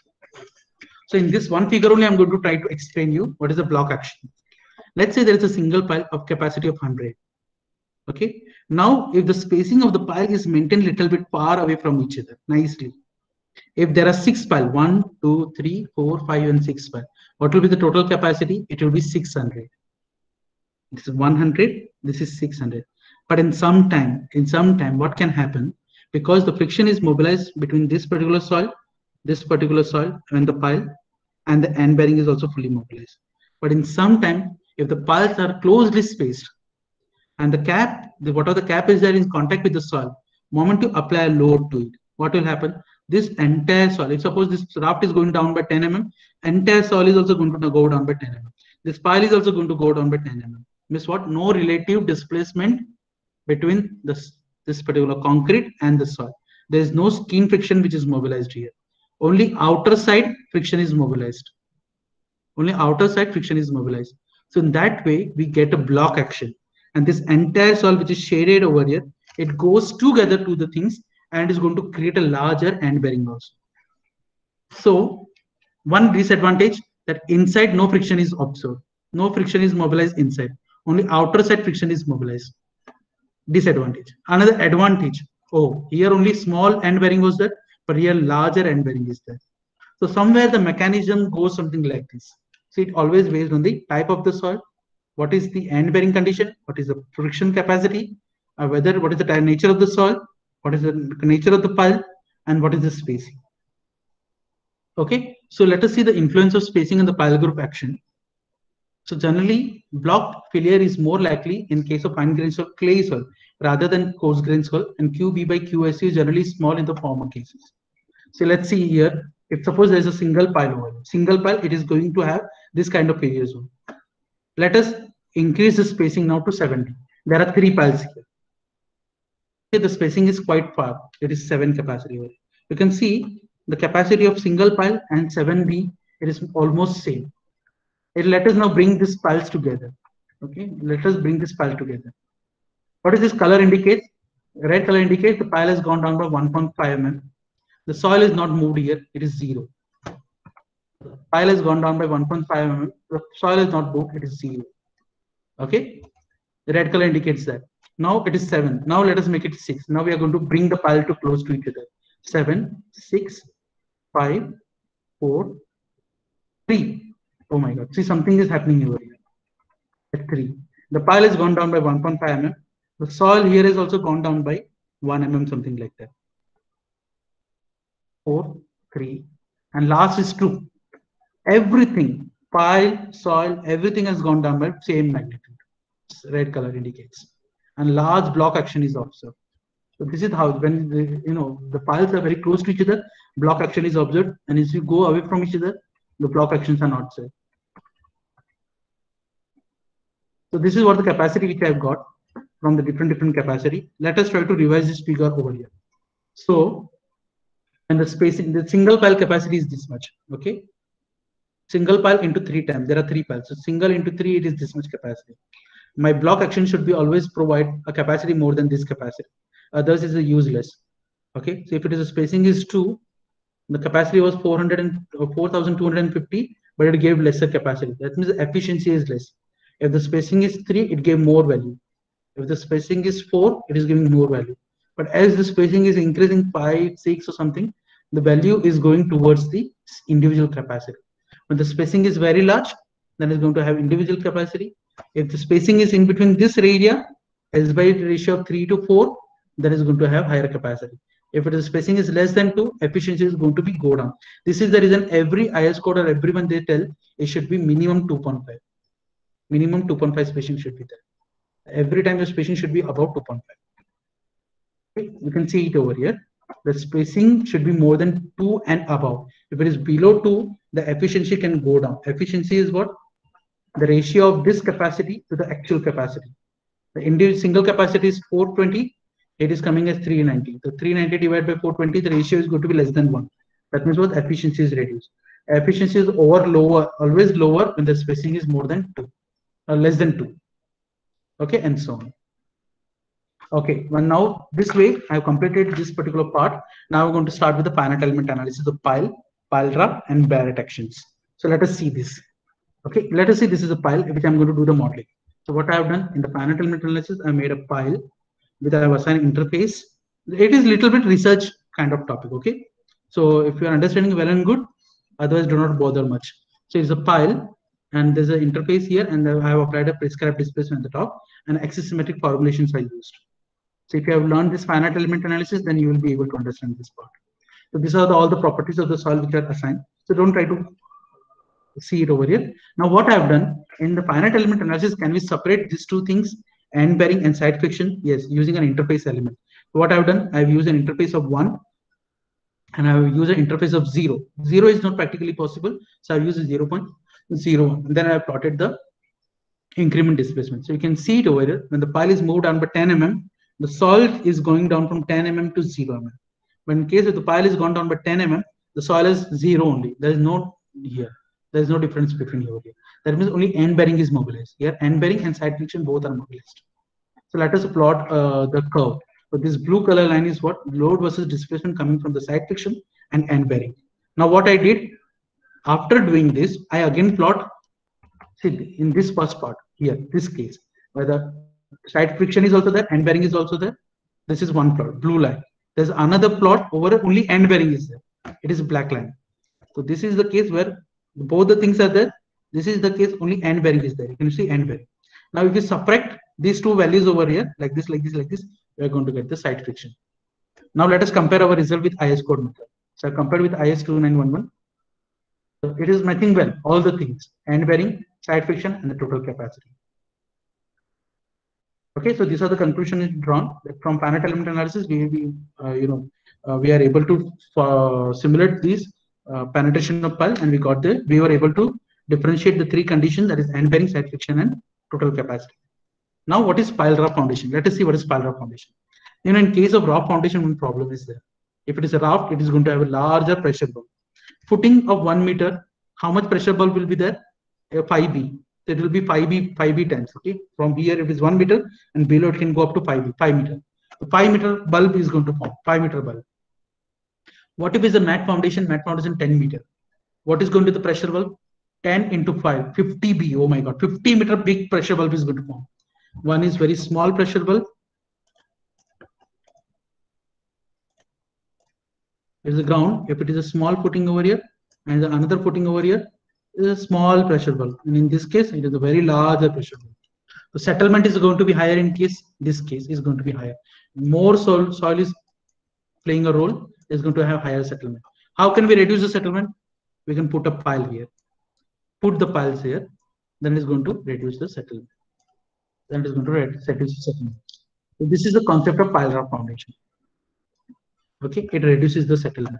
So in this one figure only, I'm going to try to explain you what is the block action. Let's say there is a single pile of capacity of one hundred. Okay, now if the spacing of the pile is maintained a little bit far away from each other nicely, if there are six piles, one, two, three, four, five, and six piles, what will be the total capacity? It will be six hundred. This is one hundred, this is six hundred. But in some time, in some time, what can happen? Because the friction is mobilized between this particular soil, this particular soil, and the pile, and the end bearing is also fully mobilized. But in some time, if the piles are closely spaced, and the cap, the whatever the cap is there in contact with the soil, moment you apply a load to it, what will happen? This entire soil, if suppose this raft is going down by ten millimeters, entire soil is also going to go down by ten millimeters. This pile is also going to go down by ten millimeters. Means what? No relative displacement between this, this particular concrete and the soil. There is no skin friction which is mobilized here. Only outer side friction is mobilized. Only outer side friction is mobilized. So in that way, we get a block action. And this entire soil which is shaded over here, it goes together to the things and is going to create a larger end bearing also. So one disadvantage, that inside no friction is observed. No friction is mobilized inside. Only outer side friction is mobilized. Disadvantage. Another advantage. Oh, here only small end bearing was there, but here larger end bearing is there. So somewhere the mechanism goes something like this. So it always based on the type of the soil, what is the end bearing condition, what is the friction capacity, uh, whether what is the nature of the soil, what is the nature of the pile, and what is the spacing. Okay, so let us see the influence of spacing in the pile group action. So generally, block failure is more likely in case of fine grain soil, clay soil, rather than coarse grain soil, and Q B by Q S U is generally small in the former cases. So let's see here. If suppose there is a single pile over here, single pile, it is going to have this kind of failure zone. Let us increase the spacing now to seventy. There are three piles here. Okay, the spacing is quite far. It is seven capacity over here. You can see the capacity of single pile and seven B, it is almost same. It, let us now bring these piles together. Okay, let us bring this pile together. What is this color indicates? Red color indicates the pile has gone down by one point five millimeters. The soil is not moved here, it is zero. The pile has gone down by one point five millimeters. The soil is not moved, it is zero. Okay, the red color indicates that. Now it is seven. Now let us make it six. Now we are going to bring the pile to close to each other. seven, six, five, four, three. Oh my God, see, something is happening over here. At three. The pile has gone down by one point five millimeters. The soil here has also gone down by one millimeter, something like that. four, three, and last is two. Everything, pile, soil, everything has gone down by same magnitude. Red color indicates. And large block action is observed. So this is how, when the, you know, the piles are very close to each other, block action is observed, and as you go away from each other, the block actions are not there. So this is what the capacity which I have got from the different different capacity. Let us try to revise this figure over here. So, and the spacing, the single pile capacity is this much. Okay, single pile into three times. There are three piles. So single into three, it is this much capacity. My block action should be always provide a capacity more than this capacity. Others is a useless. Okay, so if it is a spacing is two, the capacity was four hundred and four thousand two hundred fifty, but it gave lesser capacity. That means the efficiency is less. If the spacing is three, it gave more value. If the spacing is four, it is giving more value. But as the spacing is increasing five, six or something, the value is going towards the individual capacity. When the spacing is very large, then it's going to have individual capacity. If the spacing is in between this area, S by ratio of three to four, that is going to have higher capacity. If the spacing is less than two, efficiency is going to be go down. This is the reason every I S code or everyone they tell it should be minimum two point five. Minimum two point five spacing should be there. Every time the spacing should be about two point five. Okay, you can see it over here. The spacing should be more than two and above. If it is below two, the efficiency can go down. Efficiency is what? The ratio of this capacity to the actual capacity. The individual single capacity is four twenty. It is coming as three ninety. The three ninety divided by four twenty, the ratio is going to be less than one. That means what? Efficiency is reduced. Efficiency is over lower, always lower when the spacing is more than two, or less than two. Okay, and so on. Okay, well now this way I have completed this particular part. Now we're going to start with the finite element analysis of pile, pile raft, and Barrett actions. So let us see this. Okay, let us see this is a pile which I'm going to do the modeling. So what I have done in the finite element analysis, I made a pile with I have assigned interface. It is little bit research kind of topic. Okay, so if you are understanding well and good, otherwise do not bother much. So it's a pile and there's an interface here, and I have applied a prescribed displacement at the top, and axisymmetric formulations are used. So if you have learned this finite element analysis, then you will be able to understand this part. So these are the, all the properties of the soil which are assigned. So don't try to see it over here. Now what I've done in the finite element analysis, can we separate these two things, end bearing and side friction? Yes, using an interface element. So what I've done, I've used an interface of one, and I will use an interface of zero. Zero is not practically possible, so I've used a zero point zero one. And then I have plotted the increment displacement. So you can see it over here. When the pile is moved down by ten millimeters, the soil is going down from ten millimeters to zero millimeters. But in case if the pile is gone down by ten millimeters, the soil is zero only. There is no here. There is no difference between here. That means only end bearing is mobilized. Here, end bearing and side friction both are mobilized. So let us plot uh, the curve. So this blue color line is what? Load versus displacement coming from the side friction and end bearing. Now what I did after doing this, I again plot. See, in this first part here, this case, where the side friction is also there, end bearing is also there. This is one plot, blue line. There's another plot over only end bearing is there. It is black line. So this is the case where both the things are there. This is the case only end bearing is there. You can see end bearing. Now if you subtract these two values over here, like this, like this, like this, we are going to get the side friction. Now let us compare our result with I S code method. So I compared with I S two nine one one. So it is matching well, all the things, end bearing, side friction, and the total capacity. Okay, so these are the conclusions drawn that from finite element analysis. We, we uh, you know, uh, we are able to uh, simulate these uh, penetration of pile, and we got the we were able to differentiate the three conditions, that is end bearing, side friction, and total capacity. Now, what is pile raft foundation? Let us see what is pile raft foundation. You know, in case of raft foundation, one problem is there. If it is a raft, it is going to have a larger pressure bulb. Footing of one meter, how much pressure bulb will be there? A five B. So it will be five B, five B times. Okay, from here it is one meter, and below it can go up to five B, five meter. The five meter bulb is going to form, five meter bulb. What if it's a mat foundation? Mat foundation ten meter. What is going to be the pressure bulb? ten into five, fifty B. Oh my God, fifty meter big pressure bulb is going to form. One is very small pressure bulb. Is the ground. If it is a small footing over here, and the another footing over here is a small pressure bulb, and in this case it is a very larger pressure bulb. The settlement is going to be higher in case this case is going to be higher. More soil soil is playing a role, is going to have higher settlement. How can we reduce the settlement? We can put a pile here, put the piles here, then it is going to reduce the settlement. Then it is going to reduce the settlement. So this is the concept of pile raft foundation. Okay, it reduces the settlement.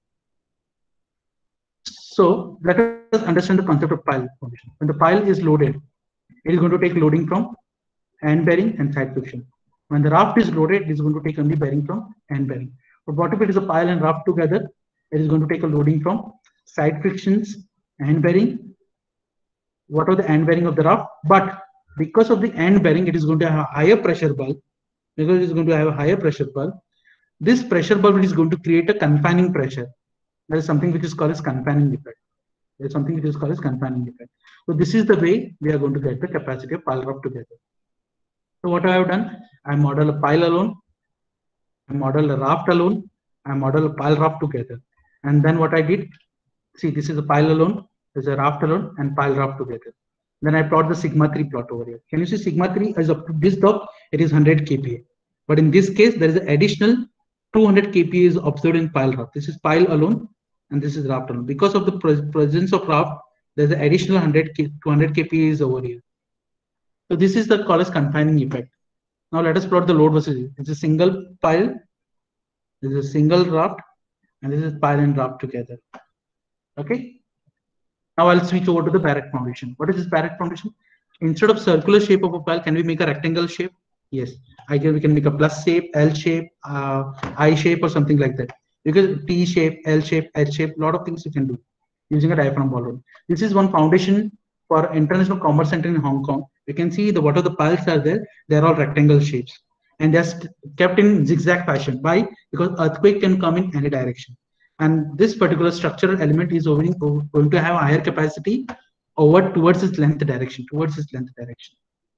So let us understand the concept of pile foundation. When the pile is loaded, it is going to take loading from end bearing and side friction. When the raft is loaded, it is going to take only bearing from end bearing. But what if it is a pile and raft together? It is going to take a loading from side frictions, end bearing. What are the end bearing of the raft? But because of the end bearing, it is going to have a higher pressure bulb. Because it is going to have a higher pressure bulb, this pressure bulb is going to create a confining pressure. There is something which is called as confining effect. There is something which is called as confining effect. So this is the way we are going to get the capacity of pile raft together. So what I have done, I model a pile alone, I model a raft alone, I model a pile raft together. And then what I did, see, this is a pile alone, there's a raft alone, and pile raft together. Then I plot the sigma three plot over here. Can you see sigma three is up to this depth, it is one hundred K P A. But in this case, there is an additional two hundred K P A is observed in pile raft. This is pile alone, and this is raft alone. Because of the pre presence of raft, there's an additional one hundred, two hundred K P A is over here. So this is the called as confining effect. Now let us plot the load versus. It's a single pile, this is a single raft, and this is pile and raft together. Okay. Now I'll switch over to the Barrett foundation. What is this Barrett foundation? Instead of circular shape of a pile, can we make a rectangle shape? Yes. Either we can make a plus shape, L shape, uh, I shape, or something like that. Because T shape, L shape, H shape, a lot of things you can do using a diaphragm ball roll. This is one foundation for International Commerce Center in Hong Kong. You can see the what are the piles are there. They are all rectangle shapes, and they're kept in zigzag fashion. Why? Because earthquake can come in any direction, and this particular structural element is going to have a higher capacity over towards its length direction, towards its length direction.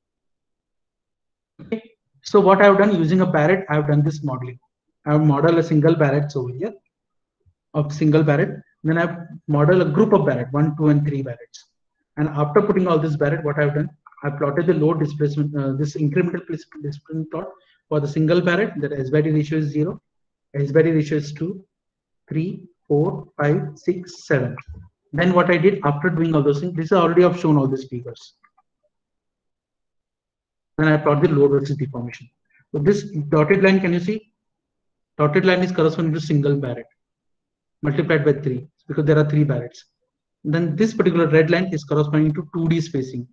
Okay. So what I have done using a Barrett, I have done this modeling. I have modeled a single Barrett over here, of single Barrett. Then I have modeled a group of Barrett, one, two, and three Barretts. And after putting all this Barrett, what I've done, I plotted the load displacement, uh, this incremental displacement plot for the single Barrett. That S by D ratio is zero, S by D ratio is two, three, four, five, six, seven. Then what I did after doing all those things, this is already I've shown all these figures. Then I plot the load versus deformation. So this dotted line, can you see? Dotted line is corresponding to single Barrett multiplied by three because there are three Barretts. Then this particular red line is corresponding to two D spacing.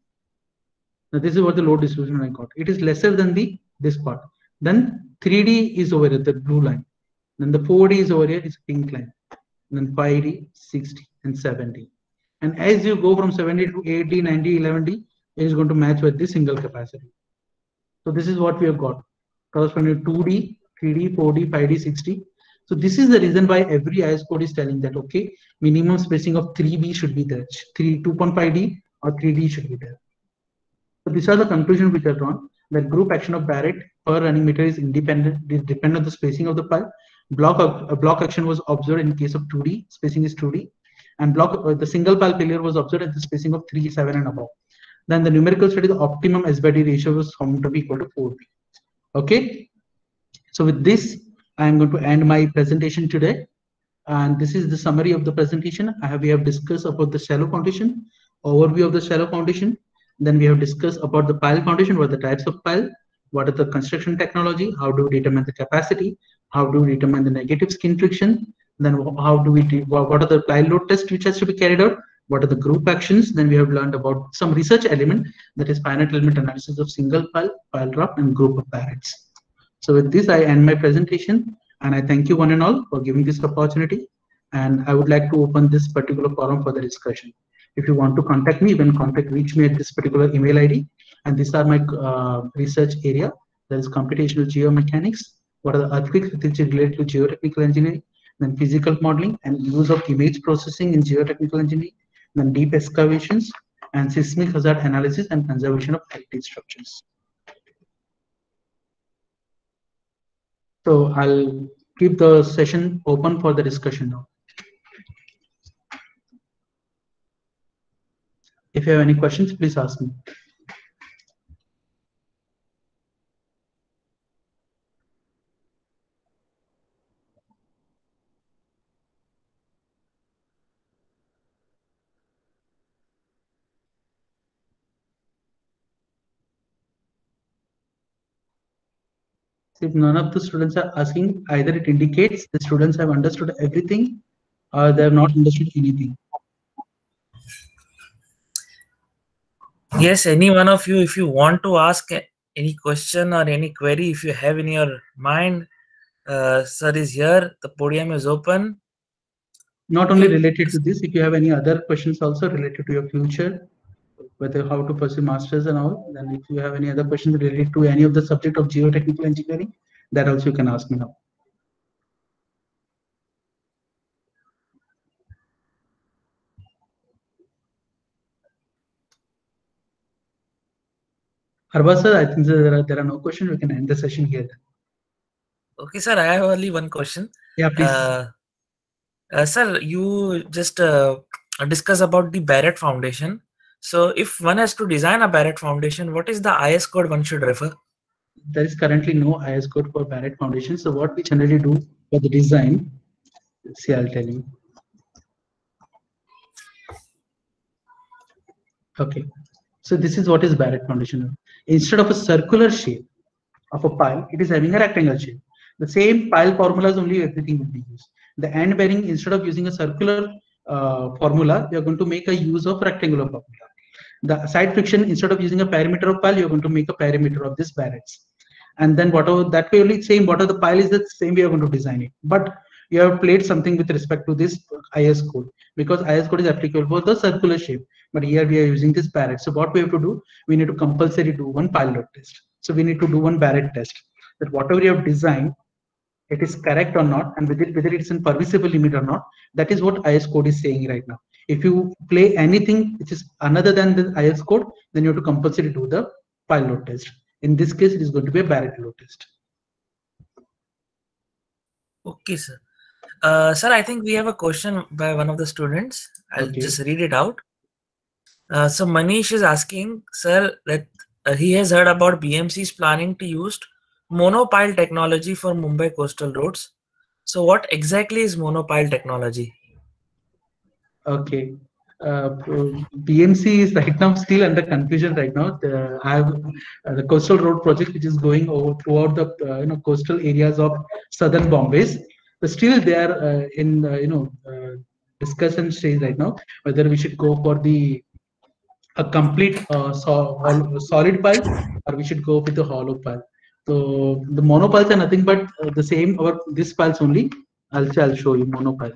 Now this is what the load distribution I got. It is lesser than the this part. Then three D is over here, the blue line. Then the four D is over here, is pink line. And then five D, six D, and seven D. And as you go from seven D to eight D, nine D, eleven D, it is going to match with the single capacity. So this is what we have got. Corresponding to two D, three D, four D, five D, six D. So this is the reason why every I S code is telling that, okay, minimum spacing of three B should be there. two point five D or three D should be there. So these are the conclusions which are drawn. That group action of Barrett per running meter is independent, is dependent on the spacing of the pile. Block of, uh, block action was observed in case of two D, spacing is two D, and block uh, the single pile failure was observed at the spacing of three, seven, and above. Then the numerical study, the optimum S by D ratio was found to be equal to four B. Okay. So with this, I am going to end my presentation today. And this is the summary of the presentation. I have, we have discussed about the shallow foundation, overview of the shallow foundation. Then we have discussed about the pile foundation, what are the types of pile, what are the construction technology, how do we determine the capacity, how do we determine the negative skin friction, then how do we, do, what are the pile load tests which has to be carried out, what are the group actions. Then we have learned about some research element, that is finite element analysis of single pile, pile drop, and group of Barretts. So with this, I end my presentation, and I thank you one and all for giving this opportunity. And I would like to open this particular forum for the discussion. If you want to contact me, you can contact reach me at this particular email I D. And these are my uh, research area. There is computational geomechanics. What are the earthquakes which is related to geotechnical engineering? Then physical modeling and use of image processing in geotechnical engineering. Then deep excavations and seismic hazard analysis and conservation of heritage structures. So I'll keep the session open for the discussion now. If you have any questions, please ask me. If none of the students are asking, either it indicates the students have understood everything or they have not understood anything. Yes, any one of you, if you want to ask any question or any query, if you have in your mind, uh, sir is here, the podium is open. Not only related to this, if you have any other questions also related to your future, whether how to pursue masters and all, then if you have any other questions related to any of the subject of geotechnical engineering, that also you can ask me now. Arba sir, I think there are, there are no questions. We can end the session here. Okay, sir, I have only one question. Yeah, please. Uh, uh, sir, you just uh, discuss about the Barrett Foundation. So if one has to design a Barrett Foundation, what is the I S code one should refer? There is currently no I S code for Barrett Foundation. So what we generally do for the design, see, I'll tell you. Okay, so this is what is Barrett Foundation. Instead of a circular shape of a pile, it is having a rectangle shape. The same pile formulas only everything will be used. The end bearing, instead of using a circular uh, formula, we are going to make a use of rectangular formula. The side friction, instead of using a perimeter of pile, you're going to make a perimeter of this Barretts. And then whatever that way only same, whatever the pile is, the same way you're going to design it. But you have played something with respect to this I S code, because I S code is applicable for the circular shape. But here we are using this Barrett. So what we have to do, we need to compulsory do one pile load test. So we need to do one Barrett test, that whatever you have designed, it is correct or not, and whether, whether it is in permissible limit or not. That is what I S code is saying right now. If you play anything which is another than the I S code, then you have to compulsory do the pile load test. In this case, it is going to be a Barrett load test. Okay, sir. Uh, sir, I think we have a question by one of the students. I'll Okay. just read it out. Uh, so Manish is asking, sir, that uh, he has heard about B M C's planning to use monopile technology for Mumbai coastal roads. So what exactly is monopile technology? Okay. Uh, B M C is right now still under confusion right now. The, I have uh, the coastal road project which is going over throughout the uh, you know coastal areas of southern Bombay. But still they are uh, in uh, you know uh, discussion stage right now whether we should go for the a complete uh, so, solid pile or we should go with the hollow pile. So the monopiles are nothing but uh, the same or this piles only. I'll I'll show you monopile.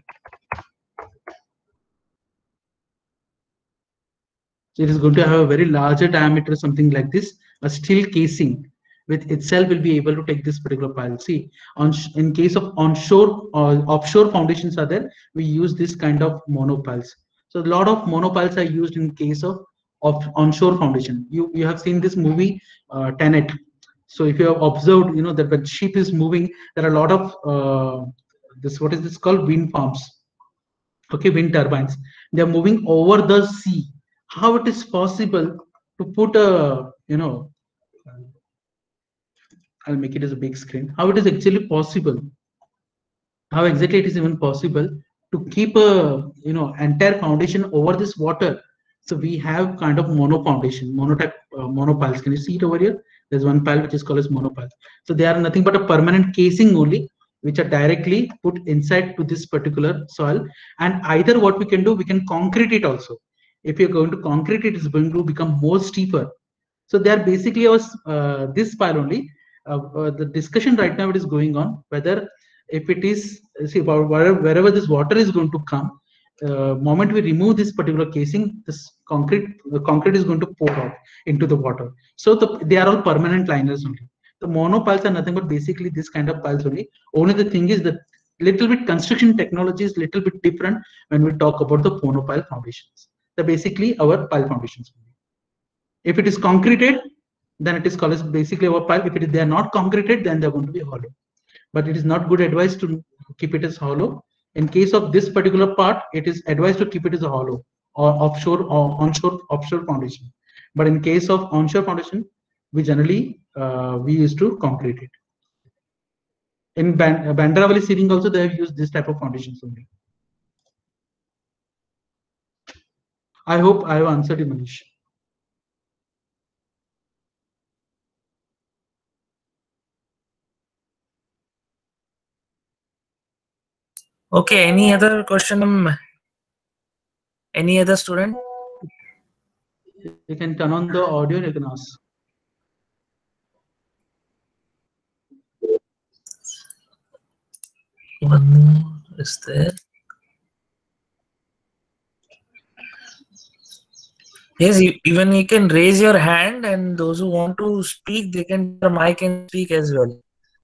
So it is going to have a very larger diameter, something like this. A steel casing with itself will be able to take this particular pile. See, on in case of onshore or offshore foundations are there, we use this kind of monopiles. So a lot of monopiles are used in case of of onshore foundation. You you have seen this movie uh, Tenet. So if you have observed, you know that when ship is moving, there are a lot of uh, this what is this called wind farms. Okay, wind turbines. They are moving over the sea. How it is possible to put a you know I'll make it as a big screen. How it is actually possible? How exactly it is even possible to keep a you know entire foundation over this water? So we have kind of mono foundation, monotype uh, monopiles. Can you see it over here? There's one pile which is called as monopile. So they are nothing but a permanent casing only, which are directly put inside to this particular soil. And either what we can do, we can concrete it also. If you're going to concrete it, it's going to become more steeper. So they are basically our uh, this pile only. Uh, uh, the discussion right now it is going on whether if it is see wherever, wherever this water is going to come, uh, moment we remove this particular casing, this concrete the concrete is going to pour out into the water. So the, they are all permanent liners only. The monopiles are nothing but basically this kind of piles only. Only the thing is that little bit construction technology is little bit different when we talk about the monopile foundations. They're basically our pile foundations. If it is concreted, then it is called as basically our pile. If it is, they are not concreted, then they're going to be hollow. But it is not good advice to keep it as hollow. In case of this particular part, it is advised to keep it as a hollow or offshore or onshore offshore foundation. But in case of onshore foundation, we generally uh, we used to concrete it. In Band Bandra Valley sealing also they have used this type of foundations only. I hope I have answered you, Manish. Okay, any other question? Um, any other student? You can turn on the audio, you can ask. One more is there. Yes, you, even you can raise your hand, and those who want to speak, they can the mic and speak as well.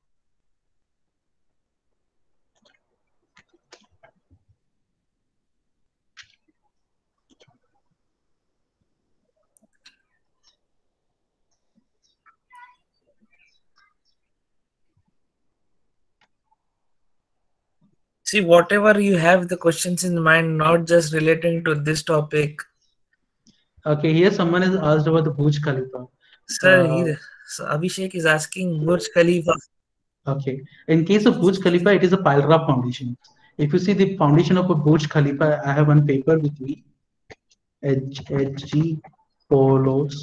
See, whatever you have the questions in mind, not just relating to this topic. Okay, here someone has asked about the Burj Khalifa. Sir, Uh, he, so Abhishek is asking Burj Khalifa. okay, in case of Burj Khalifa, it is a Pilra foundation. If you see the foundation of a Burj Khalifa, I have one paper with me, H H G Polos.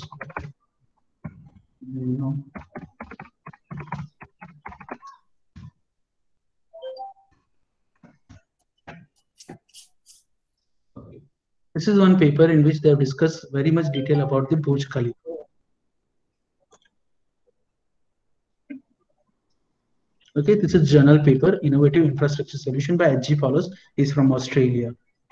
You know. This is one paper in which they have discussed very much detail about the Burj Khalifa. Okay, this is journal paper, Innovative Infrastructure Solution by H G Follows, is from Australia.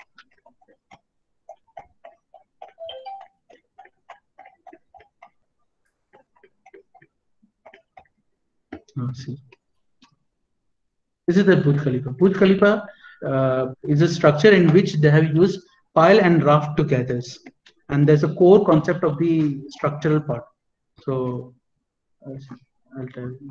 Oh, see. This is the Burj Khalifa. Burj Khalifa uh, is a structure in which they have used pile and raft together. And there's a core concept of the structural part. So I'll tell you.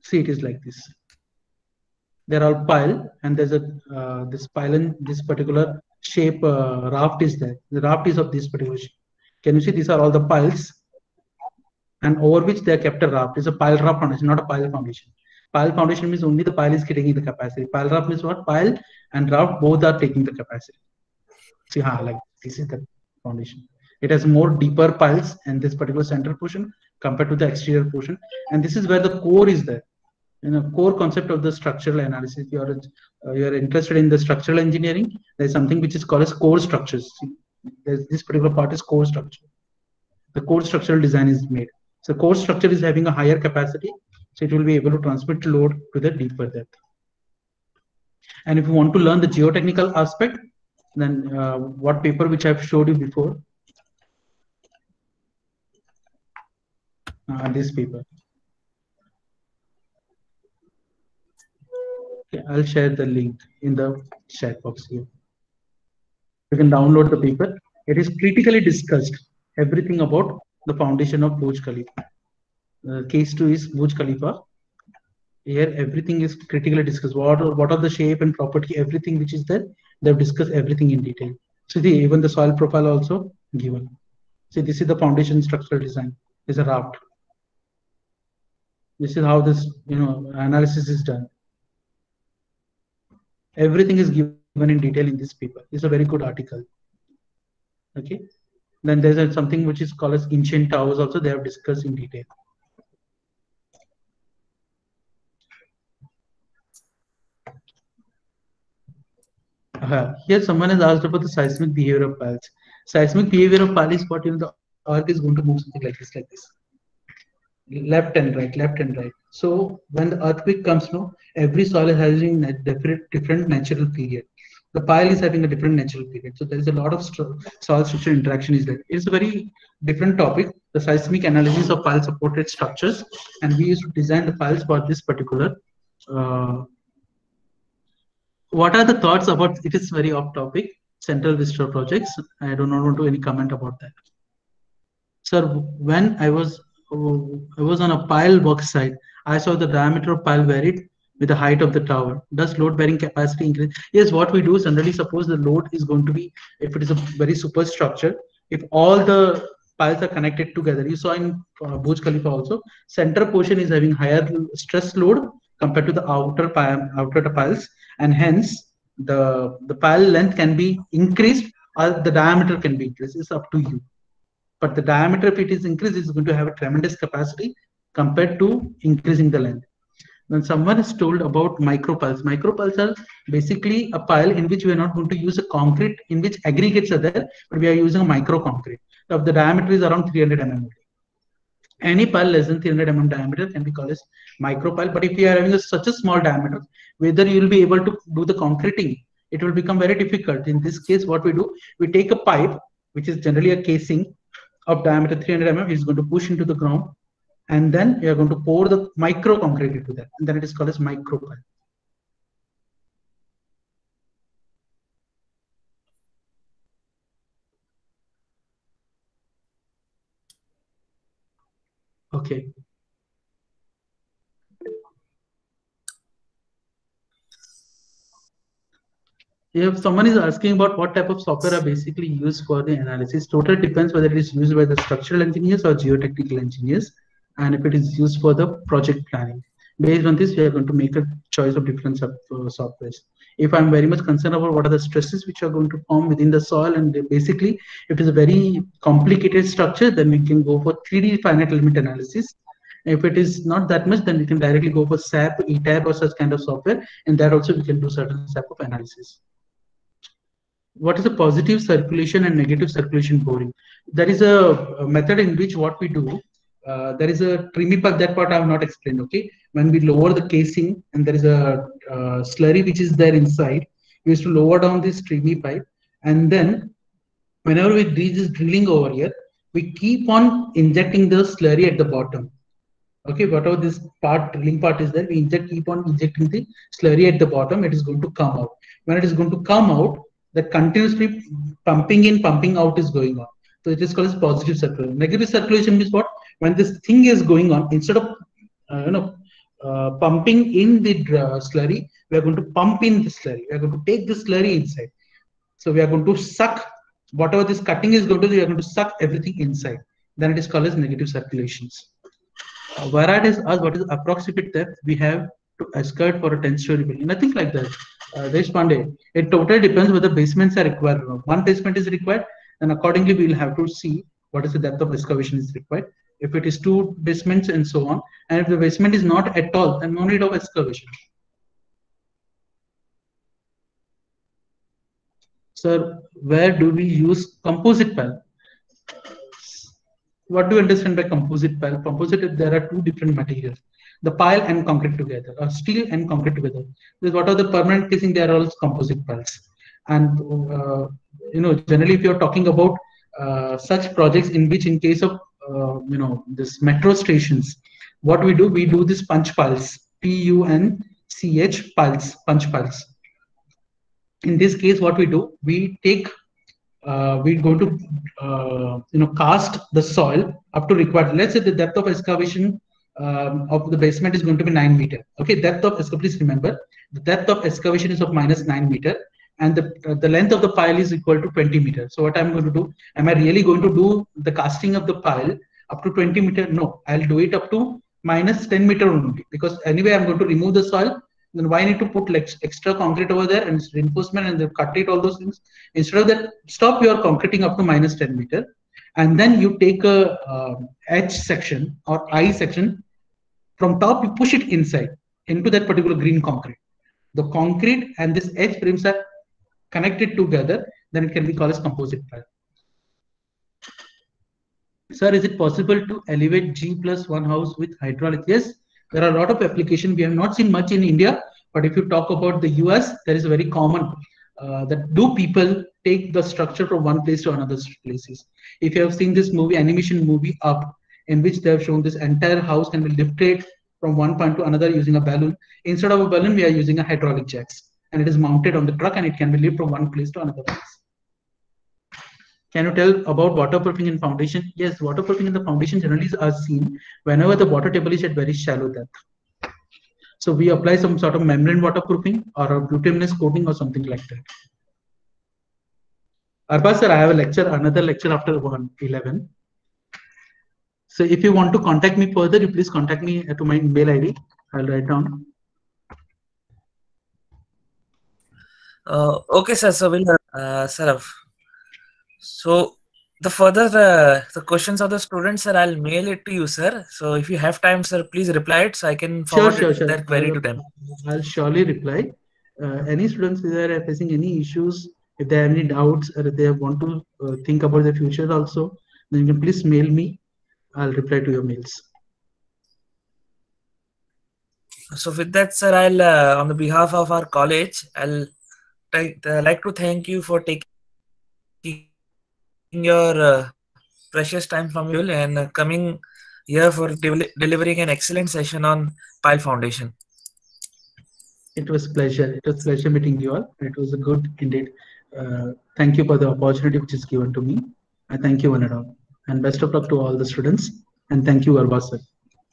See, it is like this. They're all pile, and there's a uh, this pile in this particular shape uh, raft is there. The raft is of this particular shape. Can you see these are all the piles, and over which they are kept a raft. It's a pile raft foundation, not a pile foundation. Pile foundation means only the pile is getting the capacity. Pile raft means what? Pile and raft both are taking the capacity. See, ha, like this is the foundation. It has more deeper piles in this particular center portion compared to the exterior portion, and this is where the core is there. You know, core concept of the structural analysis. If you are uh, you are interested in the structural engineering, there is something which is called as core structures. See, this particular part is core structure. The core structural design is made. So core structure is having a higher capacity, so it will be able to transmit load to the deeper depth. And if you want to learn the geotechnical aspect, then uh, what paper which I've showed you before, uh, this paper. Okay, I'll share the link in the chat box here. You can download the paper. It is critically discussed everything about the foundation of Burj Khalifa. Uh, case two is Burj Khalifa. Here everything is critically discussed. What are, what are the shape and property, everything which is there, they've discussed everything in detail. So the, even the soil profile also given. See, this is the foundation structural design. It's a raft. This is how this you know analysis is done. Everything is given in detail in this paper. It's a very good article. Okay. Then there's a, something which is called as ancient towers also. They have discussed in detail. Uh, here someone has asked about the seismic behavior of piles. Seismic behavior of pile is what you know the earth is going to move something like this, like this. Left and right, left and right. So when the earthquake comes, no, every soil is having a different different natural period. The pile is having a different natural period. So there is a lot of st soil structure interaction is there. It's a very different topic, the seismic analysis of pile supported structures, and we used to design the piles for this particular. Uh, what are the thoughts about it? Is very off topic. Central Vista projects. I do not want to any comment about that. Sir, when I was I was on a pile work site, I saw the diameter of pile varied with the height of the tower. Does load bearing capacity increase? Yes, what we do is generally suppose the load is going to be, if it is a very super structure, if all the piles are connected together, you saw in uh, Burj Khalifa also, center portion is having higher stress load compared to the outer pile, outer piles, and hence the, the pile length can be increased or the diameter can be increased. It's up to you. But the diameter, if it is increased, is going to have a tremendous capacity compared to increasing the length. When someone is told about micropiles, micropiles are basically a pile in which we are not going to use a concrete in which aggregates are there, but we are using a micro concrete. So the diameter is around three hundred millimeters. Any pile less than three hundred millimeters diameter can be called as micropile. But if you are having a, such a small diameter, whether you will be able to do the concreting, it will become very difficult. In this case, what we do, we take a pipe, which is generally a casing of diameter three hundred millimeters, is going to push into the ground, and then you are going to pour the micro concrete into that, and then it is called as micropile. Okay. If someone is asking about what type of software are basically used for the analysis, totally depends whether it is used by the structural engineers or geotechnical engineers, and if it is used for the project planning. Based on this, we are going to make a choice of different uh, softwares. If I'm very much concerned about what are the stresses which are going to form within the soil, and basically, if it is a very complicated structure, then we can go for three D finite element analysis. If it is not that much, then we can directly go for S A P, E T A B, or such kind of software, and that also we can do certain type of analysis. What is a positive circulation and negative circulation boring? There is a, a method in which what we do, uh, there is a trimy pipe, that part I have not explained, okay? When we lower the casing and there is a uh, slurry which is there inside, we used to lower down this trimy pipe, and then whenever we do this drilling over here, we keep on injecting the slurry at the bottom. Okay, whatever this part, drilling part is there, we inject, keep on injecting the slurry at the bottom, it is going to come out. When it is going to come out, that continuously pumping in, pumping out is going on. So it is called as positive circulation. Negative circulation means what? When this thing is going on, instead of uh, you know uh, pumping in the uh, slurry, we are going to pump in the slurry. We are going to take the slurry inside. So we are going to suck whatever this cutting is going to do, we are going to suck everything inside. Then it is called as negative circulations. Uh, where it is asked what is approximate depth we have to escort for a ten story building. Nothing like that. Uh, Desh Pandey, it totally depends whether basements are required or not. One basement is required, and accordingly we will have to see what is the depth of excavation is required. If it is two basements and so on, and if the basement is not at all, then no need of excavation. Sir, where do we use composite pile? What do you understand by composite pile? Composite, there are two different materials, the pile and concrete together, or steel and concrete together. This what are the permanent casing? They are all composite piles. And uh, you know, generally, if you're talking about uh, such projects in which, in case of uh, you know, this metro stations, what we do, we do this punch piles, P U N C H piles, punch piles. In this case, what we do, we take uh, we're going to uh, you know, cast the soil up to required. Let's say the depth of excavation um, of the basement is going to be nine meter. Okay, depth of excavation. Please remember, the depth of excavation is of minus nine meter, and the uh, the length of the pile is equal to twenty meter. So what I'm going to do? Am I really going to do the casting of the pile up to twenty meter? No, I'll do it up to minus ten meter only, because anyway I'm going to remove the soil. Then why need to put like extra concrete over there and reinforcement and then cut it, all those things? Instead of that, stop your concreting up to minus ten meter, and then you take a uh, H section or I section from top, you push it inside into that particular green concrete. The concrete and this H frames are connected together, then it can be called as composite pile. Sir, is it possible to elevate G plus one house with hydraulic? Yes. There are a lot of applications. We have not seen much in India, but if you talk about the U S, there is a very common uh, that do people take the structure from one place to another places. If you have seen this movie, animation movie Up, in which they have shown this entire house can be lifted from one point to another using a balloon. Instead of a balloon, we are using a hydraulic jacks, and it is mounted on the truck, and it can be lifted from one place to another place. Can you tell about waterproofing in foundation? Yes, waterproofing in the foundation generally are seen whenever the water table is at very shallow depth. So we apply some sort of membrane waterproofing or a bituminous coating or something like that. Arbaz sir, I have a lecture, another lecture after one eleven. So if you want to contact me further, you please contact me to my email I D. I'll write down. Uh, okay, sir. So we'll, uh, sir. So the further uh, the questions of the students, sir, I'll mail it to you, sir. So if you have time, sir, please reply it so I can forward sure, sure, sure. that query to them. I'll surely reply. Uh, any students who are facing any issues, if they have any doubts or if they want to uh, think about the future also, then you can please mail me. I'll reply to your mails. So with that, sir, I'll uh, on the behalf of our college, I'll take, uh, like to thank you for taking your uh, precious time from you and uh, coming here for de delivering an excellent session on Pile Foundation. It was pleasure. It was pleasure meeting you all. It was a good indeed. Uh, thank you for the opportunity which is given to me. I thank you one and all. And best of luck to all the students. And thank you, Arbaz sir.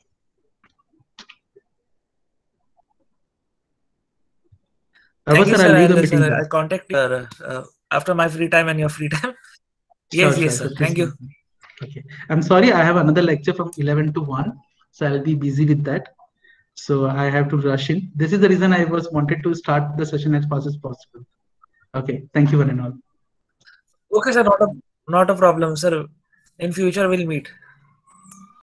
Thank you, sir. I'll, sir, I'll contact you uh, uh, after my free time and your free time. Yes, sure, yes, sir. sir. Thank you. Okay. I'm sorry, I have another lecture from eleven to one, so I'll be busy with that. So I have to rush in. This is the reason I was wanted to start the session as fast as possible. Okay. Thank you one and all. Okay, sir. Not a not a problem, sir. In future, we'll meet.